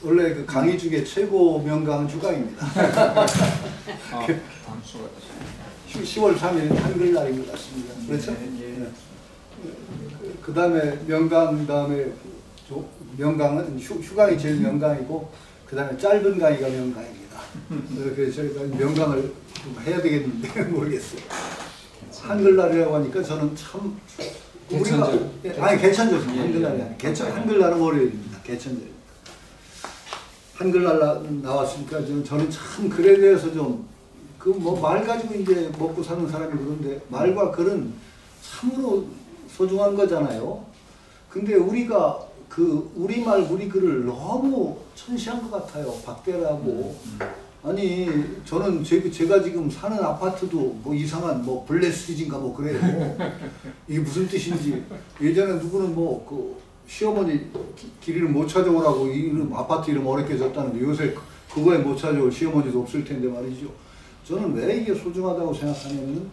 원래 그 강의 중에 최고 명강은 휴강입니다. 10월 3일 한글날인 것 같습니다. 그렇죠? 네. 그 다음에 명강, 다음에 명강은 휴강이 제일 명강이고, 그 다음에 짧은 강의가 명강입니다. 그래서 저희가 명강을 좀 해야 되겠는데 모르겠어요. 한글날이라고 하니까 저는 참 우리가 아니 개천절 한글날이 아니 개천 한글날은 월요일입니다. 개천절입니다. 한글날 나왔으니까 저는 참 글에 대해서 좀 그 뭐 말 가지고 이제 먹고 사는 사람이 그런데 말과 글은 참으로 소중한 거잖아요. 근데 우리가 그 우리말 우리 글을 너무 천시한 것 같아요. 박대라고. 아니 저는 제가 지금 사는 아파트도 뭐 이상한 뭐 블레스지인가 뭐 그래요. 이게 무슨 뜻인지. 예전에 누구는 뭐 그 시어머니 길이를 못 찾아오라고 이름 아파트 이름 어렵게 졌다는데 요새 그거에 못 찾아올 시어머니도 없을 텐데 말이죠. 저는 왜 이게 소중하다고 생각하냐면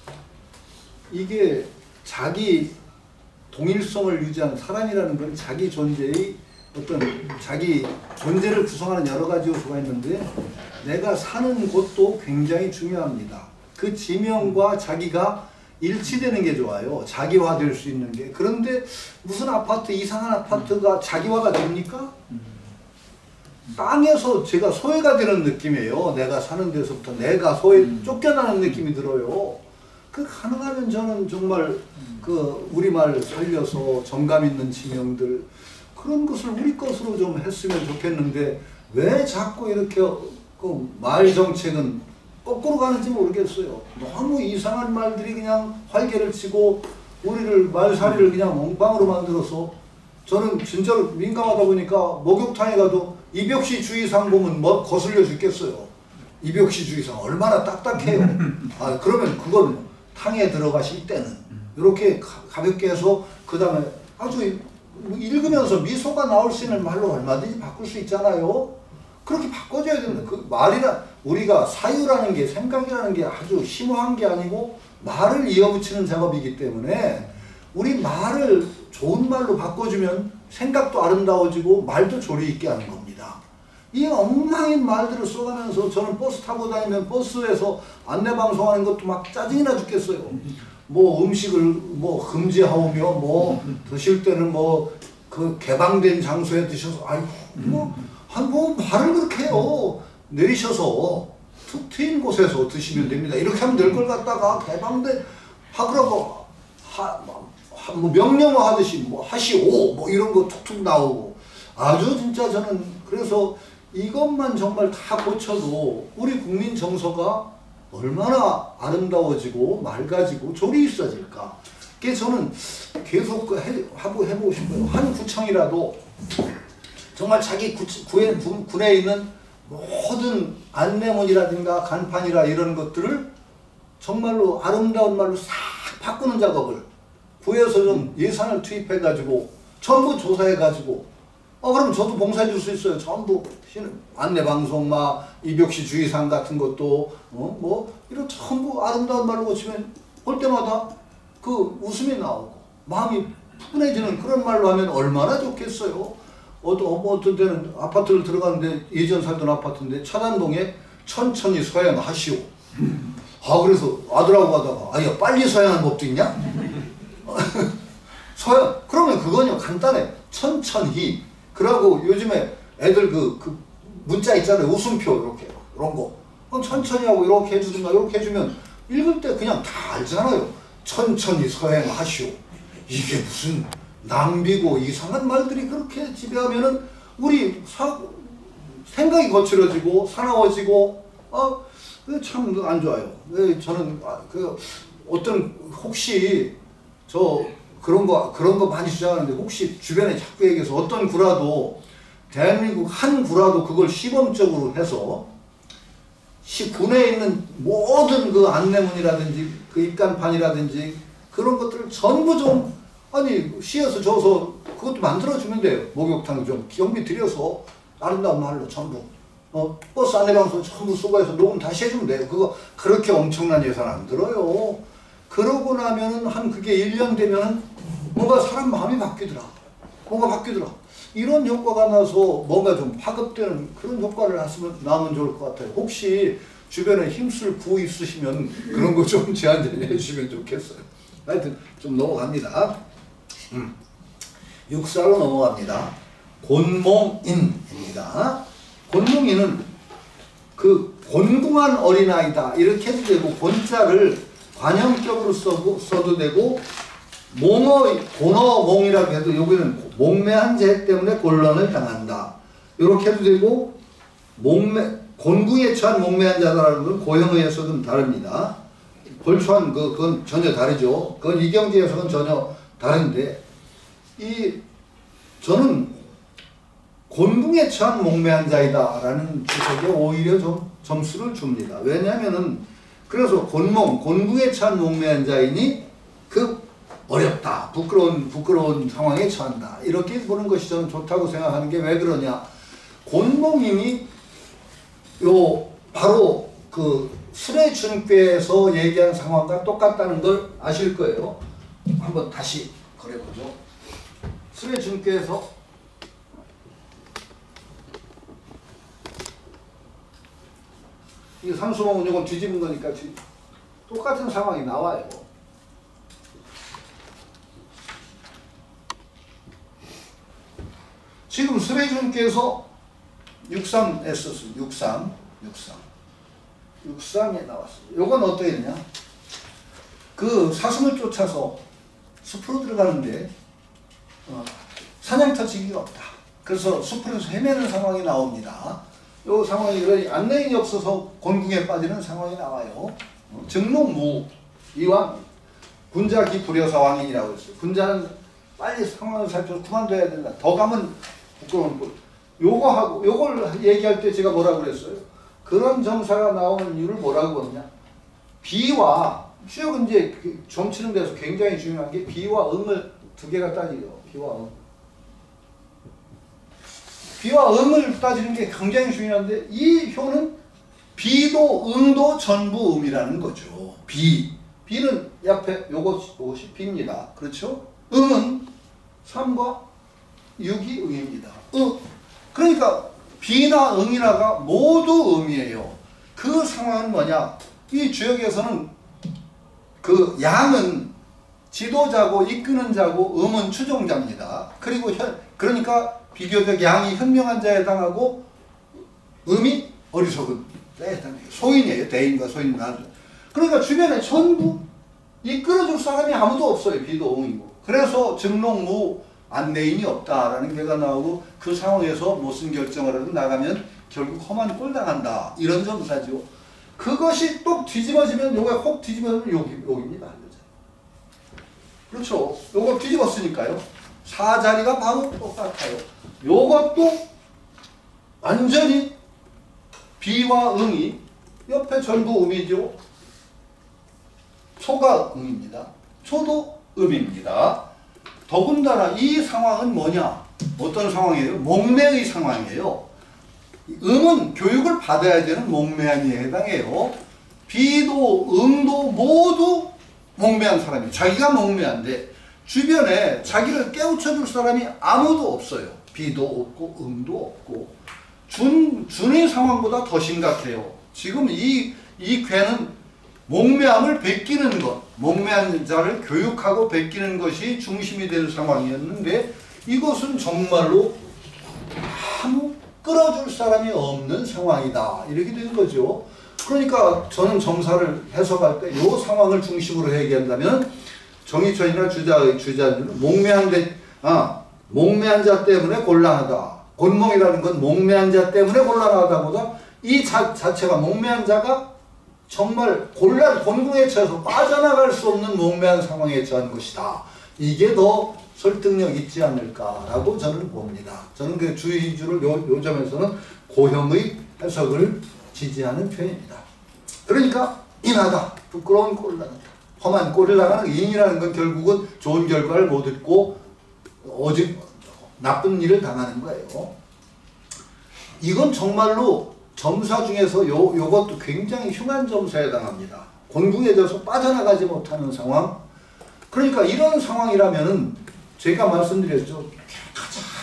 이게 자기 동일성을 유지하는 사람이라는 건 자기 존재의 어떤 자기 존재를 구성하는 여러 가지 요소가 있는데 내가 사는 곳도 굉장히 중요합니다. 그 지명과 자기가 일치되는 게 좋아요. 자기화될 수 있는 게. 그런데 무슨 아파트 이상한 아파트가 자기화가 됩니까? 땅에서 제가 소외가 되는 느낌이에요. 내가 사는 데서부터 내가 쫓겨나는 느낌이 들어요. 그 가능하면 저는 정말 그 우리말 살려서 정감 있는 지명들 그런 것을 우리 것으로 좀 했으면 좋겠는데 왜 자꾸 이렇게 그 말 정책은 거꾸로 가는지 모르겠어요. 너무 이상한 말들이 그냥 활개를 치고 우리를 말살이를 그냥 엉방으로 만들어서 저는 진짜로 민감하다 보니까 목욕탕에 가도 이벽시 주의사항 보면 뭐 거슬려 죽겠어요. 이벽시 주의사항 얼마나 딱딱해요. 아 그러면 그건 탕에 들어가실 때는 이렇게 가볍게 해서 그 다음에 아주 읽으면서 미소가 나올 수 있는 말로 얼마든지 바꿀 수 있잖아요. 그렇게 바꿔줘야 된다. 그 말이라 우리가 사유라는 게 생각이라는 게 아주 심오한 게 아니고 말을 이어붙이는 작업이기 때문에 우리 말을 좋은 말로 바꿔주면 생각도 아름다워지고 말도 조리 있게 하는 겁니다. 이 엉망인 말들을 써가면서 저는 버스 타고 다니면 버스에서 안내방송하는 것도 막 짜증이나 죽겠어요. 뭐 음식을 뭐 금지하오며 뭐 드실 때는 뭐 그 개방된 장소에 드셔서 아이고 뭐 말을 그렇게 해요. 내리셔서 툭 트인 곳에서 드시면 됩니다. 이렇게 하면 될 걸 갖다가 개방된 하그라고 뭐 명령어 하듯이 뭐 하시오 뭐 이런 거 툭툭 나오고 아주 진짜 저는 그래서 이것만 정말 다 고쳐도 우리 국민 정서가 얼마나 아름다워지고 맑아지고 조리 있어질까. 그게 저는 계속 해보고 싶어요. 한 구청이라도 정말 자기 군에 있는 모든 안내문이라든가 간판이라 이런 것들을 정말로 아름다운 말로 싹 바꾸는 작업을 구에서 좀 예산을 투입해가지고 전부 조사해가지고 그럼 저도 봉사해 줄 수 있어요. 전부 안내방송 막 이벽시 주의사항 같은 것도 뭐 이런 전부 아름다운 말로 고치면 볼 때마다 그 웃음이 나오고 마음이 푸근해지는 그런 말로 하면 얼마나 좋겠어요. 어떤 데는 아파트를 들어가는데 예전 살던 아파트인데 천안동에 천천히 서양하시오. 그래서 아들하고 가다가 아니야 빨리 서양하는 법도 있냐? 서양 그러면 그거는요 간단해. 천천히 그러고 요즘에 애들 그 문자 있잖아요. 웃음표 이렇게 이런 거 그럼 천천히 하고 이렇게 해주든가 이렇게 해주면 읽을 때 그냥 다 알잖아요. 천천히 서행하시오. 이게 무슨 낭비고 이상한 말들이 그렇게 지배하면은 우리 생각이 거칠어지고 사나워지고 참 안 좋아요. 저는 그 어떤 혹시 그런 거 많이 주장하는데 혹시 주변에 자꾸 얘기해서 어떤 구라도 대한민국 한 구라도 그걸 시범적으로 해서 군에 있는 모든 그 안내문이라든지 그 입간판이라든지 그런 것들을 전부 좀 시에서 줘서 그것도 만들어주면 돼요. 목욕탕 좀 경비 들여서 아름다운 말로 전부 버스 안내방송 전부 수거해서 녹음 다시 해주면 돼요. 그거 그렇게 엄청난 예산 안 들어요. 그러고 나면은 그게 1년 되면은 뭔가 사람 마음이 바뀌더라. 이런 효과가 나서 뭔가 좀 파급되는 그런 효과를 나면 좋을 것 같아요. 혹시 주변에 힘쓸 부 있으시면 그런 거 좀 제안 좀 해주시면 좋겠어요. 하여튼 좀 넘어갑니다. 육사로 넘어갑니다. 곤몽인입니다. 곤몽인은 그 곤궁한 어린아이다 이렇게 해도 되고, 곤자를 관형격으로 써도 되고, 곤어몽이라고 해도 여기는 몽매한 죄 때문에 곤란을 당한다 이렇게 해도 되고, 곤궁에 처한 몽매한 자다라는 건 고형의 해석은 다릅니다. 골초한 그건 전혀 다르죠. 그건 이경지 해석은 전혀 다른데, 저는 곤궁에 처한 몽매한 자이다 라는 주석에 오히려 좀 점수를 줍니다. 왜냐하면은 그래서 곤궁에 처한 몽매한 자이니 어렵다, 부끄러운 상황에 처한다 이렇게 보는 것이 저는 좋다고 생각하는 게, 왜 그러냐, 곤몽인이 바로 수레준께서 얘기한 상황과 똑같다는 걸 아실 거예요. 한번 다시 그려보죠. 수레준께서 이 삼수몽은 이건 뒤집은 거니까 똑같은 상황이 나와요. 지금 수레준께서 63에 썼습니다. 63에 나왔습니다. 요건 어떻게 되냐? 사슴을 쫓아서 숲으로 들어가는데 사냥터지기가 없다. 그래서 숲으로서 헤매는 상황이 나옵니다. 요 상황이 안내인이 없어서 곤궁에 빠지는 상황이 나와요. 증록무 이왕 군자기 불여사왕인이라고 했어요. 군자는 빨리 상황을 살펴서 그만둬야 된다. 더 가면 부끄러운 꼴. 요걸 얘기할 때 제가 뭐라고 그랬어요? 그런 정사가 나오는 이유를 뭐라고 하냐? 비와 수역은 이제 점 치는 데서 굉장히 중요한 게 비와 응을 두 개가 따지죠. 비와 응을 따지는 게 굉장히 중요한데, 이 효는 비도 응도 전부 음이라는 거죠. 비는 옆에 요것이 비입니다. 그렇죠? 응은 3과 6이 응입니다. 그러니까 비나 응이나가 모두 음이에요. 그 상황은 뭐냐? 이 주역에서는 양은 지도자고 이끄는 자고 음은 추종자입니다. 그러니까 비교적 양이 현명한 자에 해당하고 음이 어리석은 자에 해당해요. 소인이에요. 대인과 소인과. 그러니까 주변에 전부 이끌어줄 사람이 아무도 없어요. 비도 응이고. 그래서 증록무 안내인이 없다라는 게가 나오고, 그 상황에서 무슨 결정을 하든 나가면 결국 험한 꼴 당한다. 이런 점사죠. 그것이 또 뒤집어지면, 요거 혹 뒤집어지면 여기입니다. 그렇죠. 요거 뒤집었으니까요. 사자리가 바로 똑같아요. 요것도 완전히 비와 응이 옆에 전부 음이죠. 소가 음입니다. 소도 음입니다. 더군다나 이 상황은 뭐냐? 어떤 상황이에요? 목매의 상황이에요. 음은 교육을 받아야 되는 목매한에 해당해요. 비도 응도 모두 목매한 사람이에요. 자기가 목매한데 주변에 자기를 깨우쳐줄 사람이 아무도 없어요. 비도 없고 응도 없고. 준의 상황보다 더 심각해요. 지금 이 괴는 목매함을 베끼는 것, 목매한 자를 교육하고 베끼는 것이 중심이 되는 상황이었는데, 이것은 정말로 아무 끌어줄 사람이 없는 상황이다. 이렇게 된 거죠. 그러니까 저는 정사를 해석할 때 이 상황을 중심으로 얘기한다면, 정의천이나 주자는 목매한 자 때문에 곤란하다. 곤몽이라는 건 목매한 자 때문에 곤란하다보다 이 자체가 목매한 자가 정말 곤궁에 처해서 빠져나갈 수 없는 목매한 상황에 처한 것이다. 이게 더 설득력 있지 않을까라고 저는 봅니다. 저는 그 주의주를 요 점에서는 고형의 해석을 지지하는 편입니다. 그러니까 인하다, 부끄러운 꼴을 나간다, 험한 꼴을 나가는 인이라는 건 결국은 좋은 결과를 못 얻고 오직 나쁜 일을 당하는 거예요. 이건 정말로 점사 중에서 요것도 굉장히 흉한 점사에 해당합니다. 곤궁에 져서 빠져나가지 못하는 상황. 그러니까 이런 상황이라면은 제가 말씀드렸죠.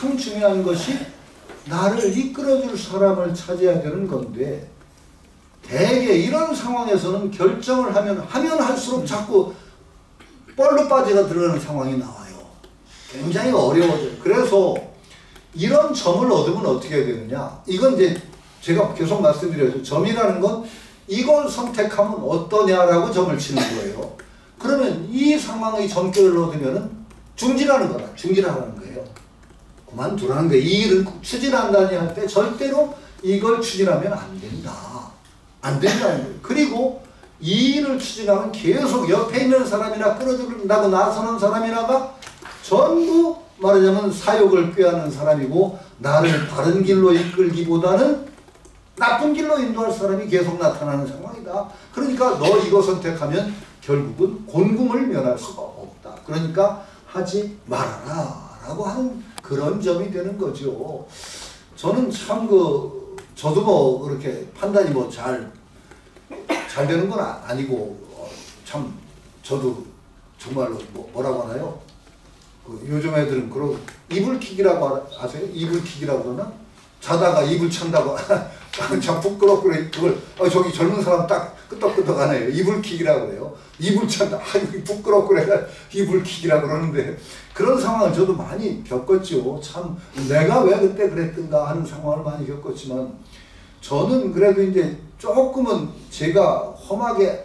가장 중요한 것이 나를 이끌어줄 사람을 찾아야 되는 건데 대개 이런 상황에서는 결정을 하면 할수록 자꾸 뻘로 빠지가 들어가는 상황이 나와요. 굉장히 어려워져요. 그래서 이런 점을 얻으면 어떻게 해야 되느냐. 이건 이제 제가 계속 말씀드려요. 점이라는 건 이걸 선택하면 어떠냐라고 점을 치는 거예요. 그러면 이 상황의 점괘를 얻으면 중지라는 거다. 중지라는 거예요. 그만두라는 거예요. 이 일을 추진한다니 할 때 절대로 이걸 추진하면 안 된다. 안 된다는 거예요. 그리고 이 일을 추진하면 계속 옆에 있는 사람이나 끌어들인다고 나서는 사람이나가 전부 말하자면 사욕을 꾀하는 사람이고 나를 바른 길로 이끌기보다는 나쁜 길로 인도할 사람이 계속 나타나는 상황이다. 그러니까 너 이거 선택하면 결국은 곤궁을 면할 수가 없다. 그러니까 하지 말아라 라고 하는 그런 점이 되는 거죠. 저는 참 저도 뭐 그렇게 판단이 뭐 잘 되는 건 아니고 참 저도 정말로 뭐라고 하나요? 요즘 애들은 그런 이불킥이라고 아세요? 이불킥이라고 그러나? 자다가 이불 찬다고 참 부끄럽고 그걸 저기 젊은 사람 딱 끄떡끄떡 하네요. 이불킥이라고 그래요. 이불 찬다. 부끄럽고 그래 이불킥이라고 그러는데 그런 상황을 저도 많이 겪었죠. 참 내가 왜 그때 그랬던가 하는 상황을 많이 겪었지만 저는 그래도 이제 조금은 제가 험하게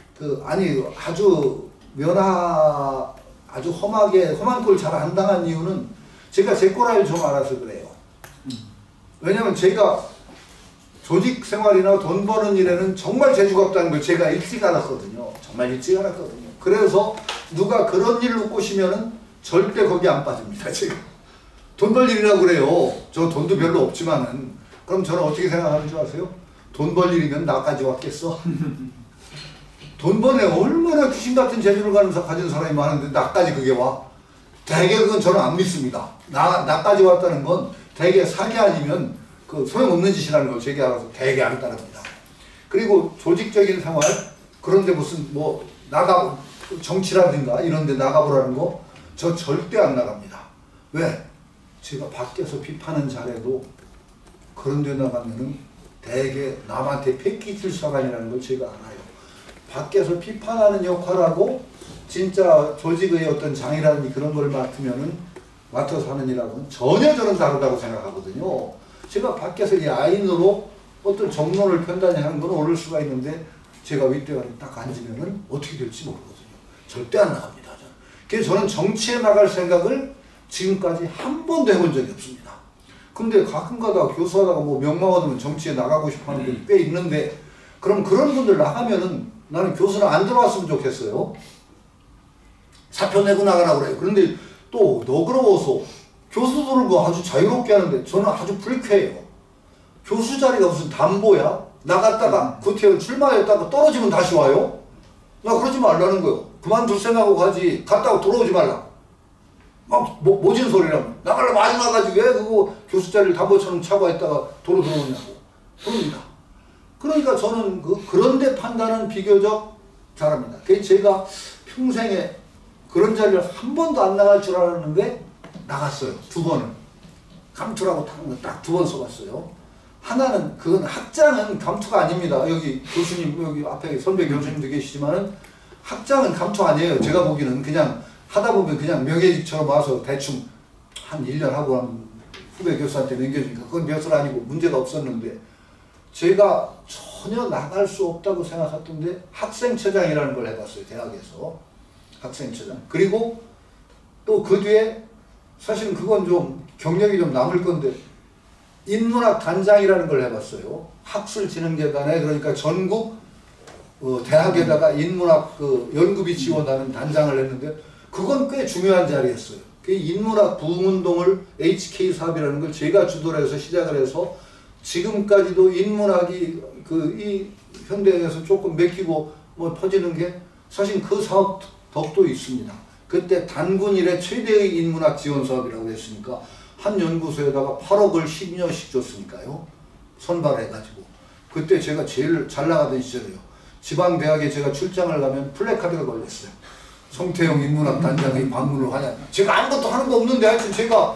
아주 험한 꼴 잘 안 당한 이유는 제가 제 꼬라를 좀 알아서 그래요. 왜냐면 제가 조직 생활이나 돈 버는 일에는 정말 재주가 없다는 걸 제가 일찍 알았거든요. 정말 일찍 알았거든요. 그래서 누가 그런 일로 꼬시면은 절대 거기 안 빠집니다. 제가 돈 벌 일이라고 그래요. 저 돈도 별로 없지만은 그럼 저는 어떻게 생각하는 줄 아세요? 돈 벌 일이면 나까지 왔겠어? 돈 버네 얼마나 귀신 같은 재주를 가진 사람이 많은데 나까지 그게 와? 대개 그건 저는 안 믿습니다. 나까지 왔다는 건 대개 사기 아니면 그 소용없는 짓이라는 걸 제게 알아서 대개 안 따릅니다. 그리고 조직적인 생활 그런데 무슨 뭐 정치라든가 이런데 나가보라는 거 저 절대 안 나갑니다. 왜? 제가 밖에서 비판은 잘해도 그런데 나가면은 대개 남한테 패기칠 사람이라는 걸 제가 알아요. 밖에서 비판하는 역할하고 진짜 조직의 어떤 장이라든지 그런 걸 맡아서 하는 일하고는 전혀 저는 다르다고 생각하거든요. 제가 밖에서 이 아인으로 어떤 정론을 편단히 하는 건 오를 수가 있는데 제가 윗대가리 딱 앉으면은 어떻게 될지 모르거든요. 절대 안 나갑니다. 저는. 그래서 저는 정치에 나갈 생각을 지금까지 한 번도 해본 적이 없습니다. 근데 가끔가다 교수하다가 뭐 명망 얻으면 정치에 나가고 싶어 하는 분이 꽤 있는데 그럼 그런 분들 나가면은 나는 교수는 안 들어왔으면 좋겠어요. 사표 내고 나가라고 그래요. 그런데 또 너그러워서 교수들을 뭐 아주 자유롭게 하는데 저는 아주 불쾌해요. 교수 자리가 무슨 담보야? 나갔다가 구태여 출마했다가 떨어지면 다시 와요? 나 그러지 말라는 거예요. 그만둘 생각하고 가지 갔다가 돌아오지 말라. 막 모진 소리라면 나가려면 아주 나가지 왜 그거 교수 자리를 담보처럼 차고 있다가 도로 들어오냐고 그럽니다. 그러니까 저는 그런데 판단은 비교적 잘합니다. 그래서 제가 평생에 그런 자리를 한 번도 안 나갈 줄 알았는데 나갔어요. 2번을. 감투라고 딱 2번 써봤어요. 하나는 그건 학장은 감투가 아닙니다. 여기 교수님 여기 앞에 선배 교수님도 계시지만은 학장은 감투 아니에요. 제가 보기에는 그냥 하다 보면 그냥 명예직처럼 와서 대충 한 1년 하고 한 후배 교수한테 넘겨주니까 그건 별수 아니고 문제가 없었는데 제가 전혀 나갈 수 없다고 생각했던데 학생처장이라는 걸 해봤어요. 대학에서. 학생처장. 그리고 또 그 뒤에 사실은 그건 좀 경력이 좀 남을 건데 인문학 단장이라는 걸 해봤어요. 학술진흥재단에 그러니까 전국 대학에다가 인문학 연구비 지원하는 단장을 했는데 그건 꽤 중요한 자리였어요. 그 인문학 부흥운동을 HK 사업이라는 걸 제가 주도를 해서 시작을 해서 지금까지도 인문학이 이 현대에서 조금 맥히고 뭐 퍼지는 게 사실 그 사업 덕도 있습니다. 그때 단군 이래 최대의 인문학 지원 사업이라고 했으니까 한 연구소에다가 8억을 10년씩 줬으니까요. 선발해가지고. 그때 제가 제일 잘 나가던 시절이에요. 지방대학에 제가 출장을 가면 플래카드가 걸렸어요. 송태영 인문학 단장의 방문을 하냐. 제가 아무것도 하는 거 없는데 하여튼 제가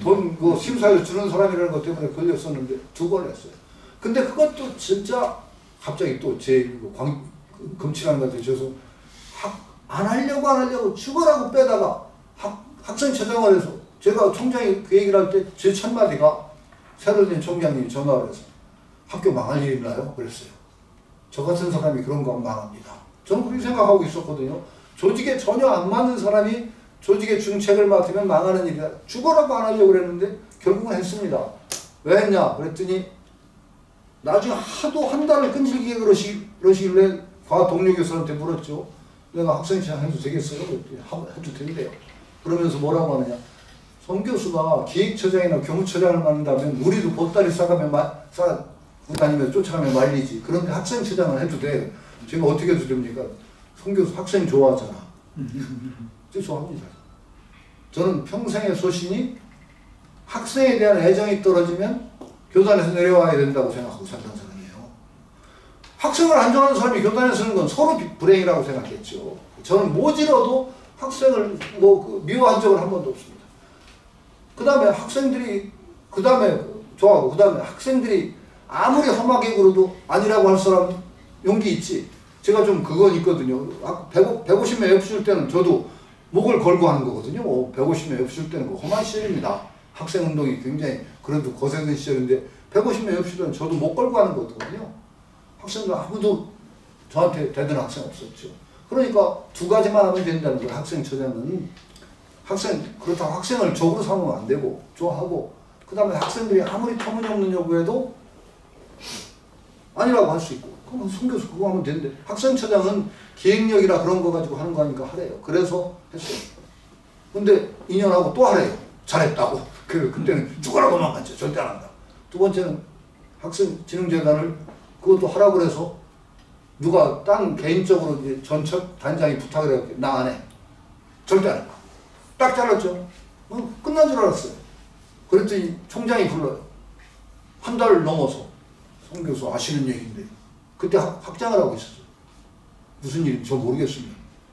돈 심사를 주는 사람이라는 것 때문에 걸렸었는데 2번 했어요. 근데 그것도 진짜 갑자기 또 제 금치라는 것 같아요. 그래서 안 하려고 죽어라고 빼다가 학생처장을 해서 제가 총장이 그 얘기를 할 때 제 첫 마디가 새로 된 총장님이 전화를 해서 학교 망할 일 있나요? 그랬어요. 저 같은 사람이 그런 거 망합니다. 저는 그렇게 생각하고 있었거든요. 조직에 전혀 안 맞는 사람이 조직의 중책을 맡으면 망하는 일이다. 죽어라고 안 하려고 그랬는데 결국은 했습니다. 왜 했냐? 그랬더니 나중에 하도 한 달을 끈질기게 그러시길래 과 동료 교수한테 물었죠. 내가 학생회장 해도 되겠어요? 해도 된대요. 그러면서 뭐라고 하느냐. 송 교수가 기획처장이나 교무처장을 맡는다면 우리도 보따리 싸고 다니면서 쫓아가면 말리지. 그런데 학생처장을 해도 돼. 제가 어떻게 해도 됩니까? 송 교수 학생 좋아하잖아. 좋아합니다. 저는 평생의 소신이 학생에 대한 애정이 떨어지면 교단에서 내려와야 된다고 생각하고 살던 사람이에요. 학생을 안 좋아하는 사람이 교단에 서는 건 서로 불행이라고 생각했죠. 저는 모지러도 학생을 미워한 적은 한 번도 없습니다. 그 다음에 학생들이 좋아하고 그 다음에 학생들이 아무리 험하게 굴어도 아니라고 할 사람 용기 있지. 제가 좀 그건 있거든요. 150명 F 줄 때는 저도 목을 걸고 하는 거거든요. 150명 F 줄 때는 험한 시절입니다. 학생운동이 굉장히 그래도 거세던 시절인데 150명 F 줄 때는 저도 목 걸고 하는 거거든요. 학생들 아무도 저한테 대드는 학생 없었죠. 그러니까 2가지만 하면 된다는 거예요. 학생처장은 그렇다고 학생을 적으로 삼으면 안 되고 좋아하고 그 다음에 학생들이 아무리 터무니없는 요구해도 아니라고 할 수 있고 그럼 송 교수 그거 하면 되는데 학생처장은 기획력이라 그런 거 가지고 하는 거니까 하래요. 그래서 했어요. 근데 2년 하고 또 하래요. 잘했다고. 그때는 죽어라고만 갔죠. 절대 안 한다. 2번째는 학생진흥재단을 그것도 하라고 그래서 누가 개인적으로 이제 전첩 단장이 부탁을 해요. 나 안 해. 절대 안 해. 딱 잘랐죠. 끝난 줄 알았어요. 그랬더니 총장이 불러요. 한 달 넘어서. 송 교수 아시는 얘기인데 그때 확장을 하고 있었어요. 무슨 일인지 저 모르겠습니다.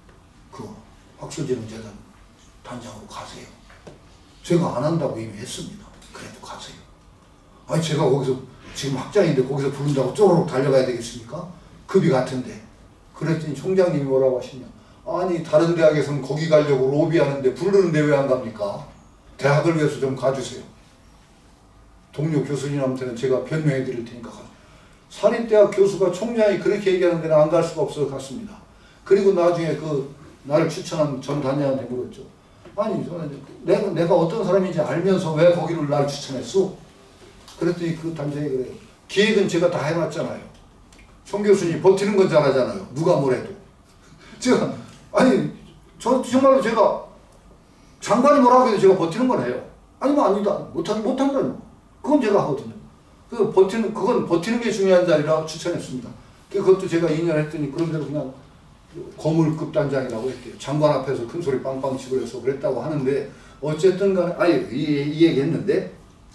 학술진흥재단 단장으로 가세요. 제가 안 한다고 이미 했습니다. 그래도 가세요. 아니 제가 거기서 지금 학장인데 거기서 부른다고 쪼르륵 달려가야 되겠습니까? 급이 같은데. 그랬더니 총장님이 뭐라고 하시냐. 아니 다른 대학에서는 거기 가려고 로비하는데 부르는데 왜 안 갑니까? 대학을 위해서 좀 가주세요. 동료 교수님한테는 제가 변명해 드릴 테니까 가죠. 사립대학 교수가 총장이 그렇게 얘기하는 데는 안 갈 수가 없어서 갔습니다. 그리고 나중에 나를 추천한 전 단장한테 물었죠. 아니 내가 어떤 사람인지 알면서 왜 거기를 날 추천했어? 그랬더니 그 단장이 그래요. 기획은 제가 다 해놨잖아요. 송 교수님 버티는 건 잘하잖아요. 누가 뭐래도. 정말로 제가 장관이 뭐라고 해도 제가 버티는 건 해요. 아니면 아니다. 못한다는 그건 제가 하거든요. 그건 버티는 게 중요한 자리라 추천했습니다. 그것도 제가 2년 했더니 그런 대로 그냥 거물급 단장이라고 했대요. 장관 앞에서 큰 소리 빵빵 치고 해서 그랬다고 하는데 어쨌든 간에 이 얘기 했는데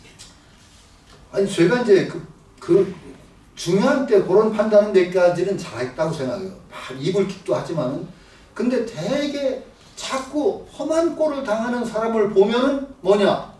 제가 이제 중요한 때 그런 판단은 내까지는 잘했다고 생각해요. 이불킥도 하지만은 근데 되게 자꾸 험한 꼴을 당하는 사람을 보면은 뭐냐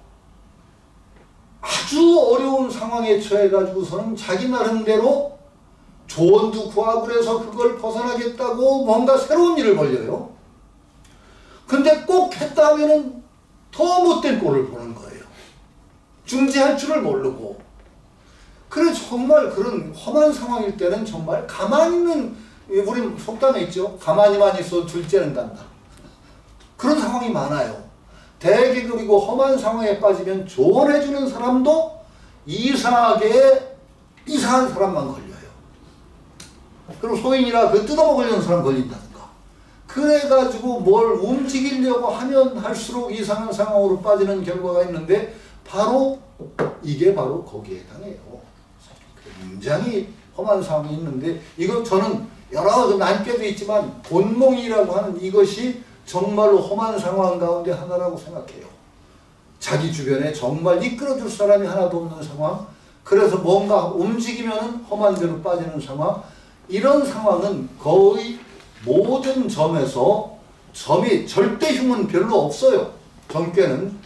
아주 어려운 상황에 처해가지고서는 자기 나름대로 조언도 구하고 그래서 그걸 벗어나겠다고 뭔가 새로운 일을 벌려요. 근데 꼭 했다 하면은 더 못된 꼴을 보는 거예요. 중지할 줄을 모르고. 그래서 정말 그런 험한 상황일 때는 정말 가만히 있는, 우리 속담에 있죠. 가만히만 있어 둘째는 간다. 그런 상황이 많아요. 대개 그리고 험한 상황에 빠지면 조언해주는 사람도 이상한 사람만 걸려요. 그리고 소인이라 뜯어먹으려는 사람 걸린다든가. 그래가지고 뭘 움직이려고 하면 할수록 이상한 상황으로 빠지는 결과가 있는데 이게 바로 거기에 해당해요. 굉장히 험한 상황이 있는데 저는 여러 난깨도 있지만 본몽이라고 하는 이것이 정말로 험한 상황 가운데 하나라고 생각해요. 자기 주변에 정말 이끌어줄 사람이 하나도 없는 상황, 그래서 뭔가 움직이면 험한 데로 빠지는 상황, 이런 상황은 거의 모든 점에서 절대 흉은 별로 없어요. 점괘는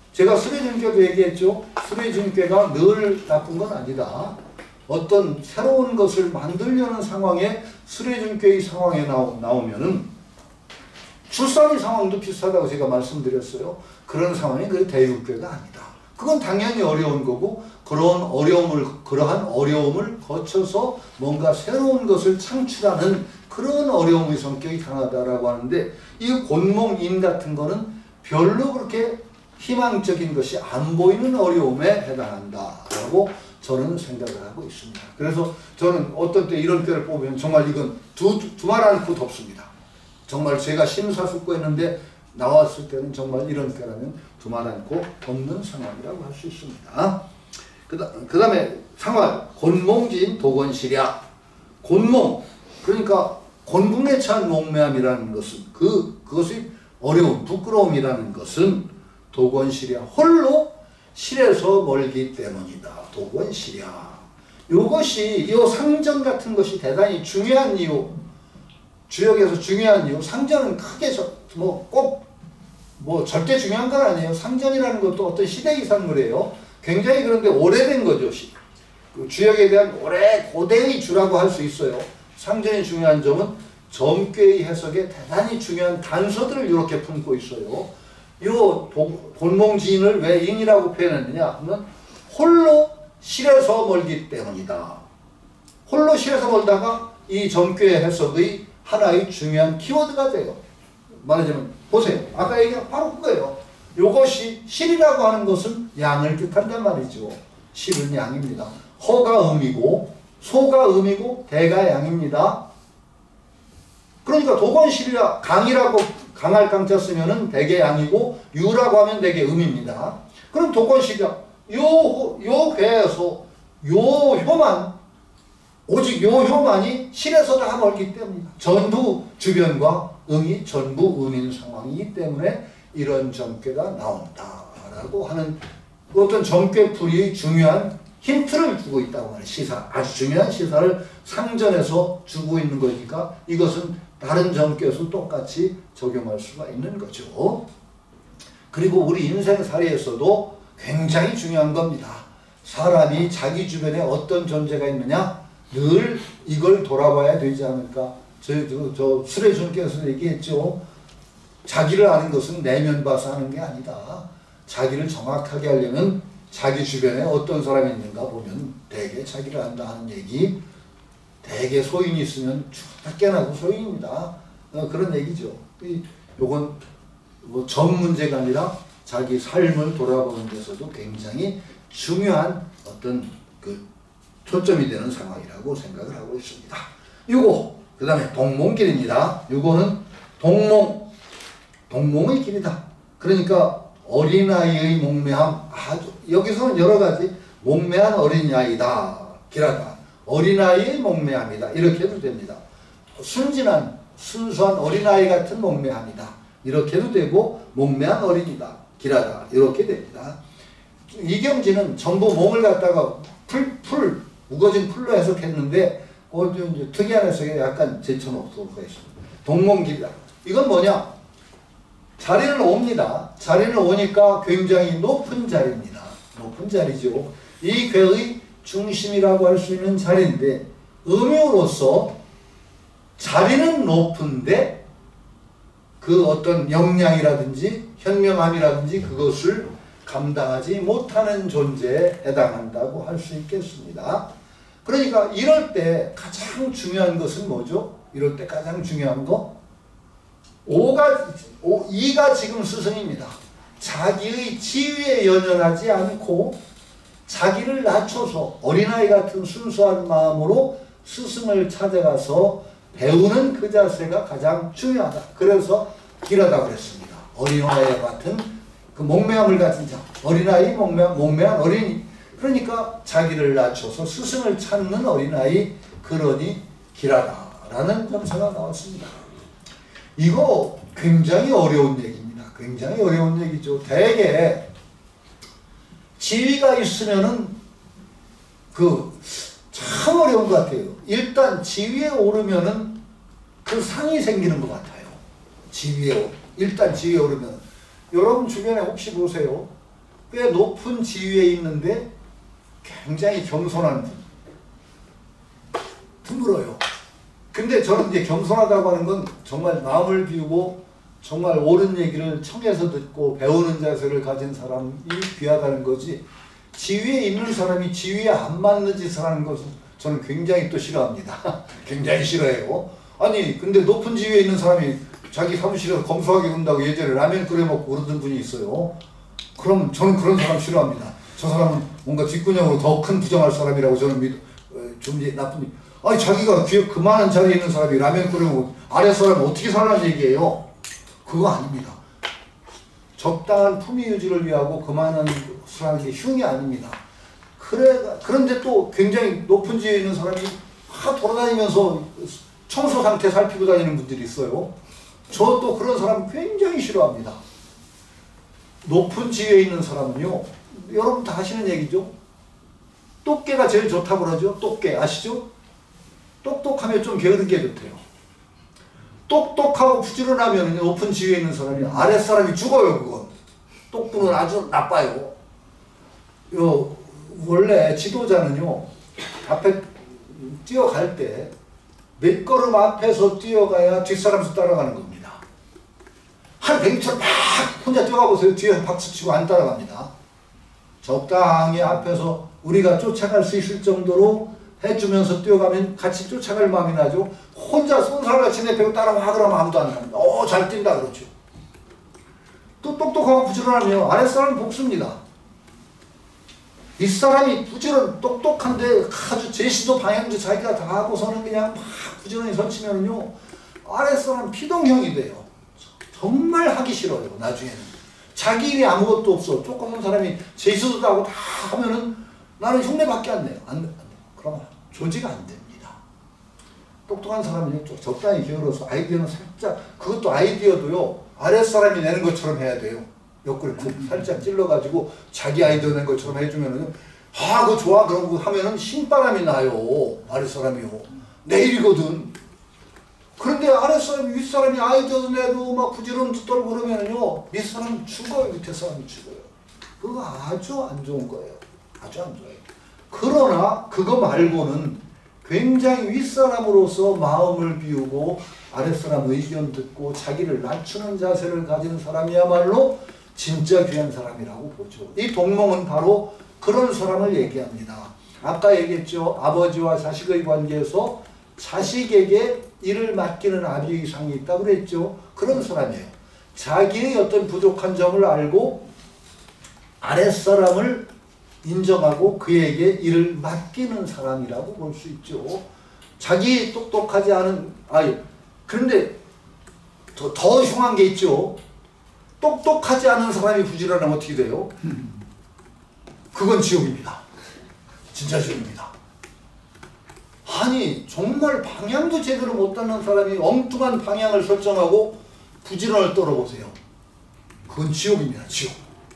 제가 수레증께도 얘기했죠. 수레증께가 늘 나쁜 건 아니다. 어떤 새로운 것을 만들려는 상황에 수레증께의 상황에 나오면은 출산의 상황도 비슷하다고 제가 말씀드렸어요. 그런 상황이 그 대육궤가 아니다. 그건 당연히 어려운 거고 그러한 어려움을 거쳐서 뭔가 새로운 것을 창출하는 그런 어려움의 성격이 강하다라고 하는데 이 곤몽인 같은 거는 별로 그렇게 희망적인 것이 안 보이는 어려움에 해당한다라고 저는 생각을 하고 있습니다. 그래서 저는 어떤 때 이런 꾀를 뽑으면 정말 이건 두말 않고 덮습니다. 정말 제가 심사숙고했는데 나왔을 때는 정말 이런 꾀라면 두말 않고 덮는 상황이라고 할 수 있습니다. 그 다음에 상활, 곤몽진 도건시랴. 곤몽, 그러니까 곤궁에 찬 몽매함이라는 것은 그것이 어려움, 부끄러움이라는 것은 도건시랴, 홀로 실에서 멀기 때문이다. 도건시랴. 이것이 이 상전 같은 것이 대단히 중요한 이유, 주역에서 중요한 이유. 상전은 크게 꼭 절대 중요한 건 아니에요. 상전이라는 것도 어떤 시대 이상물이에요. 굉장히 그런데 오래된 거죠. 주역에 대한 고대의 주라고 할 수 있어요. 상전이 중요한 점은 점괘의 해석에 대단히 중요한 단서들을 이렇게 품고 있어요. 이 곤몽지인을 왜 인이라고 표현했느냐 하면 홀로 실에서 멀기 때문이다. 홀로 실에서 멀다가 이 점괘의 해석의 하나의 중요한 키워드가 돼요. 말하자면 보세요. 아까 얘기한 바로 그거예요. 이것이 실이라고 하는 것은 양을 뜻한단 말이죠. 실은 양입니다. 허가 음이고 소가 음이고 대가 양입니다. 그러니까 도건실이라 강이라고 강할 강자 쓰면은 대개 양이고 유라고 하면 대개 음입니다. 그럼 도건실이라 요 괴에서 요 효만 오직 요 효만이 실에서 다 멀기 때문이다. 전부 주변과 응이 전부 음인 상황이기 때문에 이런 점괘가 나온다라고 하는 어떤 점괘풀이의 중요한 힌트를 주고 있다고 말해요. 시사, 아주 중요한 시사를 상전에서 주고 있는 거니까 이것은 다른 점괘에서 똑같이 적용할 수가 있는 거죠. 그리고 우리 인생살이에서도 굉장히 중요한 겁니다. 사람이 자기 주변에 어떤 존재가 있느냐 늘 이걸 돌아봐야 되지 않을까. 저 수레준께서 얘기했죠. 자기를 아는 것은 내면 봐서 하는 게 아니다. 자기를 정확하게 하려면 자기 주변에 어떤 사람이 있는가 보면 대개 자기를 안다 하는 얘기. 대개 소인이 있으면 깨나고 소인입니다. 그런 얘기죠. 요건 전 문제가 아니라 자기 삶을 돌아보는 데서도 굉장히 중요한 어떤 초점이 되는 상황이라고 생각을 하고 있습니다. 그 다음에 동몽길입니다. 요거는 동몽의 길이다. 그러니까 어린아이의 몽매함, 여기서는 여러가지 몽매한 어린아이다. 길하다. 어린아이의 몽매함이다. 이렇게 해도 됩니다. 순진한 순수한 어린아이 같은 몽매함이다. 이렇게 해도 되고 몽매한 어린이다. 길하다. 이렇게 됩니다. 이경지는 전부 몽을 갖다가 우거진 풀로 해석했는데 이제 특이한 해석에 약간 제쳐놓도록 하겠습니다. 동몽길이다. 이건 뭐냐? 자리를 옵니다. 자리를 오니까 굉장히 높은 자리입니다. 높은 자리죠. 이 괴의 중심이라고 할 수 있는 자리인데 음유로서 자리는 높은데 그 어떤 역량이라든지 현명함이라든지 그것을 감당하지 못하는 존재에 해당한다고 할 수 있겠습니다. 그러니까 이럴 때 가장 중요한 것은 뭐죠? 이럴 때 가장 중요한 거? 2가 지금 스승입니다. 자기의 지위에 연연하지 않고 자기를 낮춰서 어린아이 같은 순수한 마음으로 스승을 찾아가서 배우는 그 자세가 가장 중요하다. 그래서 길하다고 그랬습니다. 어린아이 같은 그 몽매함을 가진 자, 어린아이 몽매한 어린이. 그러니까 자기를 낮춰서 스승을 찾는 어린아이, 그러니 길하다라는 점사가 나왔습니다. 이거 굉장히 어려운 얘기입니다. 굉장히 어려운 얘기죠. 대개 지위가 있으면은 참 어려운 것 같아요. 일단 지위에 오르면은 그 상이 생기는 것 같아요. 일단 지위에 오르면. 여러분 주변에 혹시 보세요. 꽤 높은 지위에 있는데 굉장히 겸손한 분 드물어요. 근데 저는 이제 겸손하다고 하는 건 정말 마음을 비우고 정말 옳은 얘기를 청해서 듣고 배우는 자세를 가진 사람이 귀하다는 거지, 지위에 있는 사람이 지위에 안 맞는 짓을 하는 것은 저는 굉장히 또 싫어합니다. 굉장히 싫어해요. 아니 근데 높은 지위에 있는 사람이 자기 사무실에서 검소하게 군다고 예전에 라면 끓여 먹고 그러던 분이 있어요. 그럼 저는 그런 사람 싫어합니다. 저 사람은 뭔가 뒷구녕으로 더 큰 부정할 사람이라고 저는 좀 나쁜. 아니 자기가 그만한 자리에 있는 사람이 라면 끓여 먹고 아래 사람은 어떻게 살라는 얘기예요? 그거 아닙니다. 적당한 품위 유지를 위하고 그만한 사람이 흉이 아닙니다. 그런데 또 굉장히 높은 지위에 있는 사람이 막 돌아다니면서 청소 상태 살피고 다니는 분들이 있어요. 저 또 그런 사람 굉장히 싫어합니다. 높은 지위에 있는 사람은요, 여러분 다 아시는 얘기죠? 똑개가 제일 좋다고 그러죠? 똑개 아시죠? 똑똑하면 좀 게으른 게 좋대요. 똑똑하고 부지런하면 높은 지위에 있는 사람이 아랫사람이 죽어요. 그건 똑부는 아주 나빠요. 원래 지도자는요, 앞에 뛰어갈 때 몇 걸음 앞에서 뛰어가야 뒷사람도 따라가는 겁니다. 한 100m 막 혼자 뛰어가보세요. 뒤에서 박수치고 안 따라갑니다. 적당히 앞에서 우리가 쫓아갈 수 있을 정도로 해주면서 뛰어가면 같이 쫓아갈 마음이 나죠. 혼자 손살같이 내빼고 따라와 그러면 아무도 안 갑니다. 잘 뛴다 그러죠. 또 똑똑하고 부지런하면 아랫사람은 복수입니다. 윗사람이 똑똑한데 아주 제시도 방향도 자기가 다 하고서는 그냥 막 부지런히 설치면은요, 아랫사람 피동형이 돼요. 정말 하기 싫어요. 나중에는 자기 일이 아무것도 없어. 조그만 사람이 제시도 하고 다 하면은 나는 흉내밖에 안 내요. 안 돼. 그러면 조지가 안 됩니다. 똑똑한 사람은 적당히 기울어서 아이디어는 살짝, 그것도 아이디어도요, 아랫사람이 내는 것처럼 해야 돼요. 옆구리 푹 살짝 찔러가지고 자기 아이디어 낸 것처럼 해주면은, 그거 좋아 그러고 하면은 신바람이 나요. 아랫사람이요. 내 일이거든. 그런데 아랫사람이 윗사람이 아이디어도 내도 막 부지런히 떨고 그러면은요, 윗사람은 죽어요. 밑에 사람이 죽어요. 그거 아주 안 좋은 거예요. 아주 안 좋아요. 그러나 그거 말고는 굉장히 윗사람으로서 마음을 비우고 아랫사람 의견 듣고 자기를 낮추는 자세를 가진 사람이야말로 진짜 귀한 사람이라고 보죠. 이 동몽은 바로 그런 사람을 얘기합니다. 아까 얘기했죠. 아버지와 자식의 관계에서 자식에게 일을 맡기는 아비의상이 있다고 그랬죠. 그런 사람이에요. 자기의 어떤 부족한 점을 알고 아랫사람을 인정하고 그에게 일을 맡기는 사람이라고 볼 수 있죠. 자기 똑똑하지 않은, 그런데 더 흉한 게 있죠. 똑똑하지 않은 사람이 부지런하면 어떻게 돼요? 그건 지옥입니다. 진짜 지옥입니다. 아니 정말 방향도 제대로 못 잡는 사람이 엉뚱한 방향을 설정하고 부지런을 떨어보세요. 그건 지옥입니다. 지옥.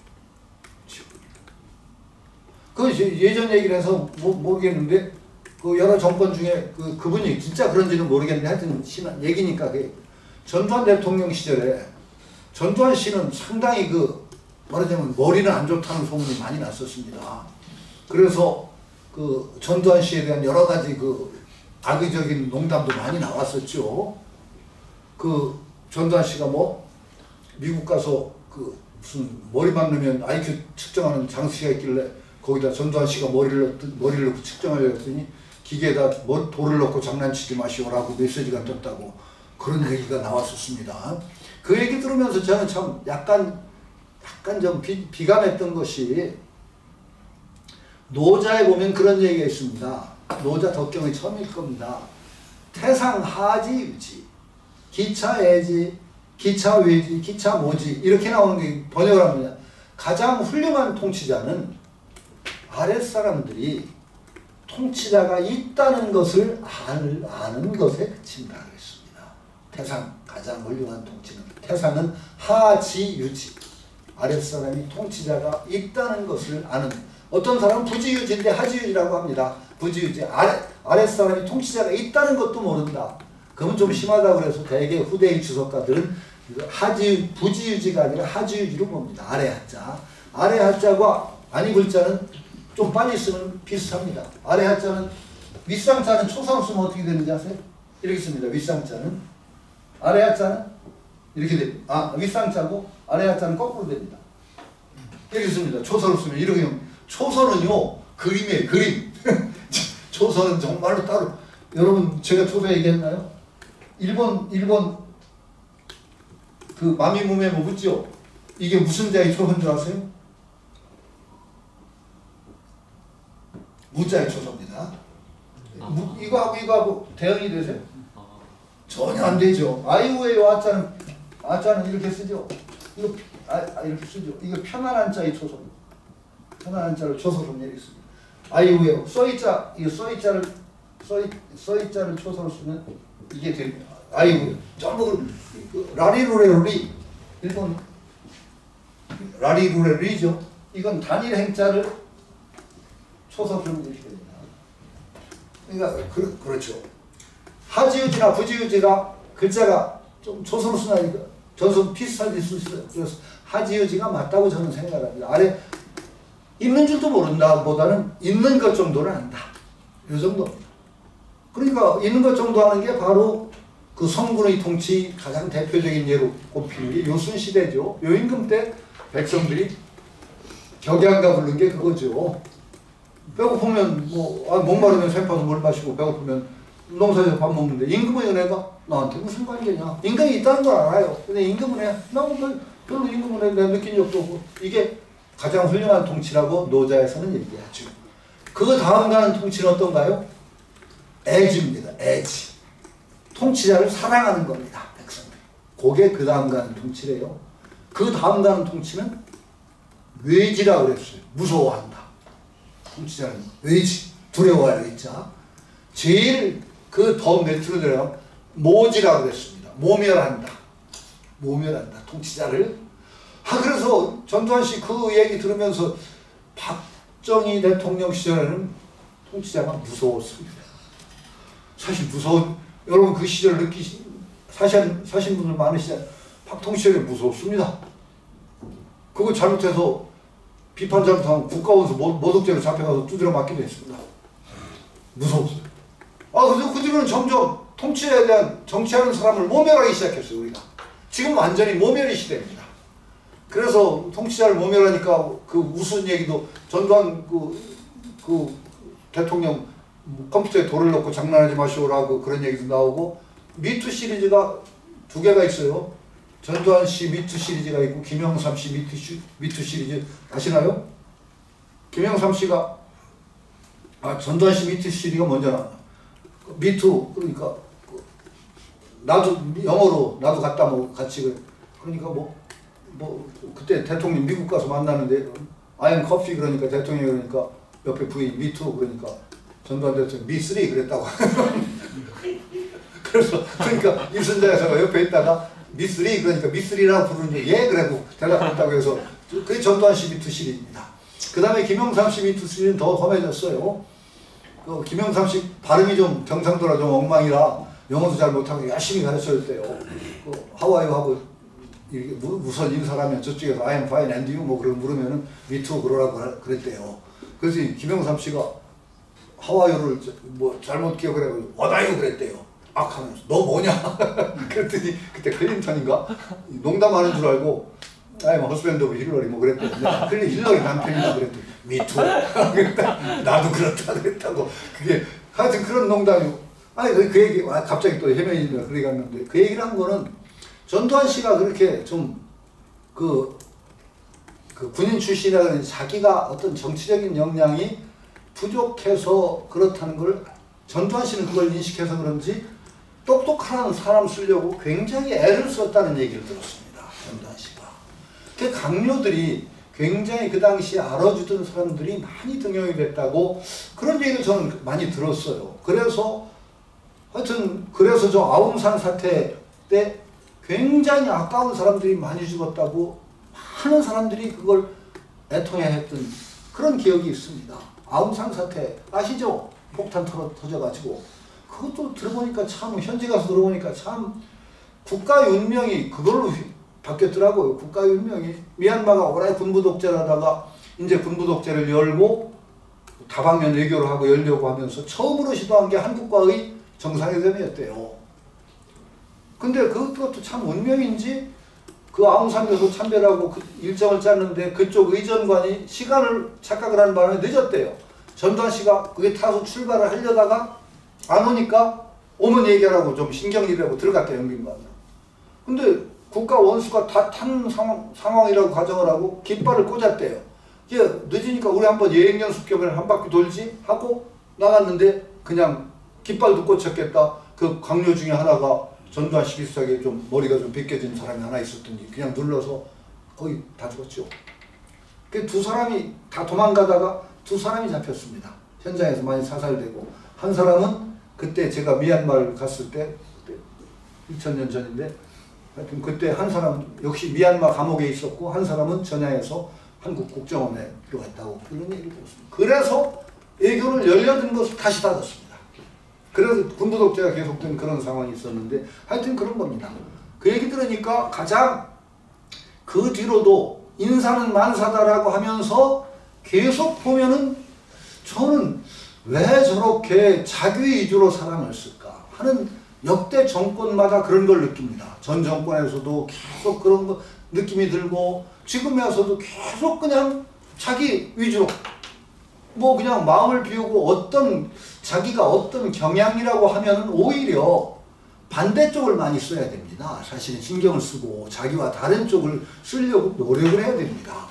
그 예전 얘기를 해서 모르겠는데, 그 여러 정권 중에 그분이 진짜 그런지는 모르겠는데 하여튼 심한 얘기니까, 전두환 대통령 시절에 전두환 씨는 상당히 말하자면 머리는 안 좋다는 소문이 많이 났었습니다. 그래서 전두환 씨에 대한 여러 가지 악의적인 농담도 많이 나왔었죠. 전두환 씨가 미국 가서 무슨 머리만 넣으면 IQ 측정하는 장치가 있길래 거기다 전두환 씨가 머리를 넣고 측정하려고 했더니 기계에다 돌을 넣고 장난치지 마시오라고 메시지가 떴다고 그런 얘기가 나왔었습니다. 그 얘기 들으면서 저는 참 약간 좀 비감했던 것이, 노자에 보면 그런 얘기가 있습니다. 노자 덕경이 처음일 겁니다. 태상하지유지, 기차애지, 기차외지, 기차모지 이렇게 나오는 게 번역을 합니다. 가장 훌륭한 통치자는 아랫사람들이 통치자가 있다는 것을 아는 것에 그친다 그랬습니다. 태상, 가장 훌륭한 통치는 태상은 하지유지, 아랫사람이 통치자가 있다는 것을 아는. 어떤 사람은 부지유지인데 하지유지라고 합니다. 부지유지, 아랫사람이 통치자가 있다는 것도 모른다. 그러면 좀 심하다고 그래서 대개 후대의 주석가들은 부지유지가 아니라 하지유지로 봅니다. 아래 하자. 아래 하자과 아니 글자는 좀 빨리 쓰면 비슷합니다. 아래 하자는 윗상자는 초사로 쓰면 어떻게 되는지 아세요? 이렇게 씁니다. 윗상자는 아래 하자는 이렇게 됩니다. 윗상자고 아래 하자는 거꾸로 됩니다. 이렇게 씁니다. 초서로 쓰면 이렇게. 초서는요 그림이에요. 그림. 초서는 정말로 따로. 여러분 제가 초서 얘기했나요? 일본 그 마미무메 뭐 묻죠? 이게 무슨 자의 초서인 줄 아세요? 무자의 초서입니다. 이거하고 대응이 되세요? 전혀 안 되죠. 아이우의 아자는 이렇게 쓰죠. 이거 이렇게 쓰죠. 이거 편안한 자의 초서입니다. 편안한 자를 초서로 내리습니다. 아이우의 써이자를 초서로 쓰면 이게 됩니다. 아이우 전부 라리루레리 일본 라리루레리죠. 이건 단일 행자를 초서로 내리셔야 됩니다. 그러니까 그렇죠. 하지유지나 부지유지가 글자가 좀 초서로 쓰나니까 저는 비슷하게 쓸 수 있어요. 그래서 하지유지가 맞다고 저는 생각합니다. 아래 있는 줄도 모른다 보다는 있는 것 정도는 안다. 이 정도입니다. 그러니까 있는 것 정도 하는 게 바로 그 성군의 통치 가장 대표적인 예로 꼽히는 게 요순시대죠. 요임금 때 백성들이 격양가 부른 게 그거죠. 배고프면 목마르면 샘파서 물 마시고 배고프면 농사에서 밥 먹는데 임금의 은혜가 나한테 무슨 관계냐. 임금이 있다는 걸 알아요. 근데 임금 은혜 나는 별로 임금 은혜 내가 느낀 적도 없고. 이게 가장 훌륭한 통치라고 노자에서는 얘기하죠. 그 다음 가는 통치는 어떤가요? 애지입니다. 애지. 통치자를 사랑하는 겁니다. 백성들. 그게 그 다음 가는 통치래요. 그 다음 가는 통치는 외지라고 그랬어요. 무서워한다. 통치자는 외지. 두려워할 외자. 제일 그 더 밑으로 내려가면 모지라고 그랬습니다. 모멸한다. 모멸한다. 통치자를. 그래서 전두환 씨 그 얘기 들으면서 박정희 대통령 시절에는 통치자가 무서웠습니다. 사실 여러분 그 시절 사신 분들 많으시잖아요. 박통치 시절에 무서웠습니다. 그거 잘못해서 비판 잘못하면 국가원수 모독죄로 잡혀가서 두드려 맞기도 했습니다. 무서웠어요. 그래서 그 뒤로는 점점 통치에 대한 정치하는 사람을 모멸하기 시작했어요. 우리가. 지금 완전히 모멸의 시대입니다. 그래서 통치자를 모멸하니까 그 우스운 얘기도 전두환 그 대통령 컴퓨터에 돌을 넣고 장난하지 마시오라고 그런 얘기도 나오고 미투 시리즈가 2개가 있어요. 전두환 씨 미투 시리즈가 있고 김영삼 씨 미투 시리즈 아시나요? 김영삼 씨가 전두환 씨 미투 시리즈가 먼저 나와. 미투 그러니까 나도 영어로 나도 갔다 같이 그러니까 그때 대통령 미국 가서 만나는데 I am coffee 그러니까 대통령이 그러니까 옆에 부인 미투 그러니까 전두환 대통령 미3 그랬다고. 그래서 그러니까 이순자 여사가 옆에 있다가 미3 그러니까 미3라고 부르는데 예 그래도 대답했다고 해서 그게 전두환 씨 미투 시리즈입니다. 그 다음에 김영삼 씨 미투 시리즈는 더 험해졌어요. 김영삼 씨 발음이 좀 경상도라 좀 엉망이라 영어도 잘 못하고 열심히 가르쳐줬대요. 하와이 하고 우선 인사하면 저쪽에서 I am fine and you 그러고 물으면은 me too 그러라고 그랬대요. 그래서 김영삼 씨가 하와이어를 잘못 기억을 해가지고 what are you 그랬대요. 하면서 너 뭐냐? 그랬더니 그때 클린턴인가? 농담하는 줄 알고 I am husband of Hillary 그랬대요. 근데 힐러리 남편이다 그랬더니 me too. 나도 그렇다 그랬다고. 그게 하여튼 그런 농담이 그 얘기 갑자기 또 헤매지니까 그래 갔는데 그 얘기를 한 거는 전두환 씨가 그렇게 좀 그 군인 출신이라 자기가 어떤 정치적인 역량이 부족해서 그렇다는 걸 전두환 씨는 그걸 인식해서 그런지 똑똑한 사람 쓰려고 굉장히 애를 썼다는 얘기를 들었습니다. 전두환 씨가. 그 강요들이 굉장히 그 당시에 알아주던 사람들이 많이 등용이 됐다고 그런 얘기를 저는 많이 들었어요. 그래서 저 아웅산 사태 때 굉장히 아까운 사람들이 많이 죽었다고 많은 사람들이 그걸 애통해했던 그런 기억이 있습니다. 아웅산 사태 아시죠? 폭탄 터져가지고 그것도 들어보니까 참 현지 가서 들어보니까 참 국가 운명이 그걸로 바뀌었더라고요. 국가혁명이. 미얀마가 오래 군부 독재를 하다가 이제 군부 독재를 열고 다방면 외교를 하고 열려고 하면서 처음으로 시도한 게 한국과의 정상회담이었대요. 근데 그것도 참 운명인지 그 아웅산교도 참배라고 그 일정을 짰는데 그쪽 의전관이 시간을 착각을 하는 바람에 늦었대요. 전두환 씨가 그게 타서 출발을 하려다가 안 오니까 오면 얘기하라고 좀 신경질이라고 들어갔대요. 영빈관으로. 근데 국가 원수가 다 탄 상황이라고 가정을 하고 깃발을 꽂았대요. 이게 늦으니까 우리 한번 여행연습 겸을 한 바퀴 돌지 하고 나갔는데 그냥 깃발도 꽂혔겠다. 그 강요 중에 하나가 전두환 씨 비슷하게 좀 머리가 좀 벗겨진 사람이 하나 있었더니 그냥 눌러서 거의 다 죽었죠. 그 두 사람이 다 도망가다가 두 사람이 잡혔습니다. 현장에서 많이 사살되고 한 사람은 그때 제가 미얀마를 갔을 때 2000년 전인데 하여튼 그때 한 사람 역시 미얀마 감옥에 있었고 한 사람은 전야에서 한국 국정원에 들어갔다고 그런 얘기를 들었습니다. 그래서 외교를 열려든 것을 다시 닫았습니다. 그래서 군부 독재가 계속된 그런 상황이 있었는데 하여튼 그런 겁니다. 그 얘기 들으니까 가장 그 뒤로도 인사는 만사다라고 하면서 계속 보면은 저는 왜 저렇게 자기 위주로 사람을 쓸까 하는 역대 정권마다 그런 걸 느낍니다. 전 정권에서도 계속 그런 거 느낌이 들고 지금에 와서도 계속 그냥 자기 위주로 뭐 그냥 마음을 비우고 자기가 어떤 경향이라고 하면은 오히려 반대쪽을 많이 써야 됩니다. 사실은 신경을 쓰고 자기와 다른 쪽을 쓰려고 노력을 해야 됩니다.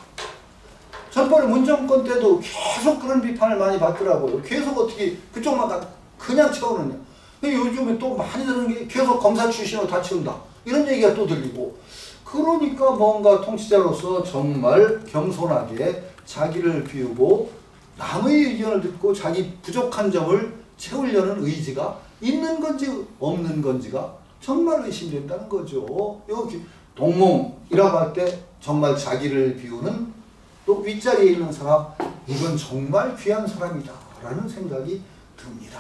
전번에 문정권 때도 계속 그런 비판을 많이 받더라고요. 계속 어떻게 그쪽만 그냥 채우느냐. 요즘에 또 많이 들은 게 계속 검사 출신으로 다 채운다. 이런 얘기가 또 들리고. 그러니까 뭔가 통치자로서 정말 겸손하게 자기를 비우고 남의 의견을 듣고 자기 부족한 점을 채우려는 의지가 있는 건지 없는 건지가 정말 의심된다는 거죠. 여기 동몽이라고 할 때 정말 자기를 비우는 또 윗자리에 있는 사람, 이건 정말 귀한 사람이다 라는 생각이 듭니다.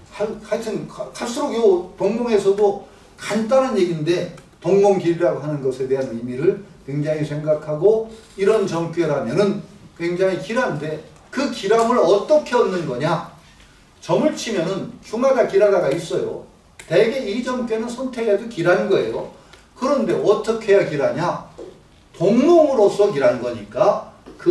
하여튼 갈수록 요 동몽에서도 간단한 얘기인데 동몽길이라고 하는 것에 대한 의미를 굉장히 생각하고 이런 정괴라면은 굉장히 길한데 그 길함을 어떻게 얻는 거냐? 점을 치면은 흉하다 길하다가 있어요. 대개 이 점괘는 선택해도 길한 거예요. 그런데 어떻게 해야 길하냐? 동몽으로서 길한 거니까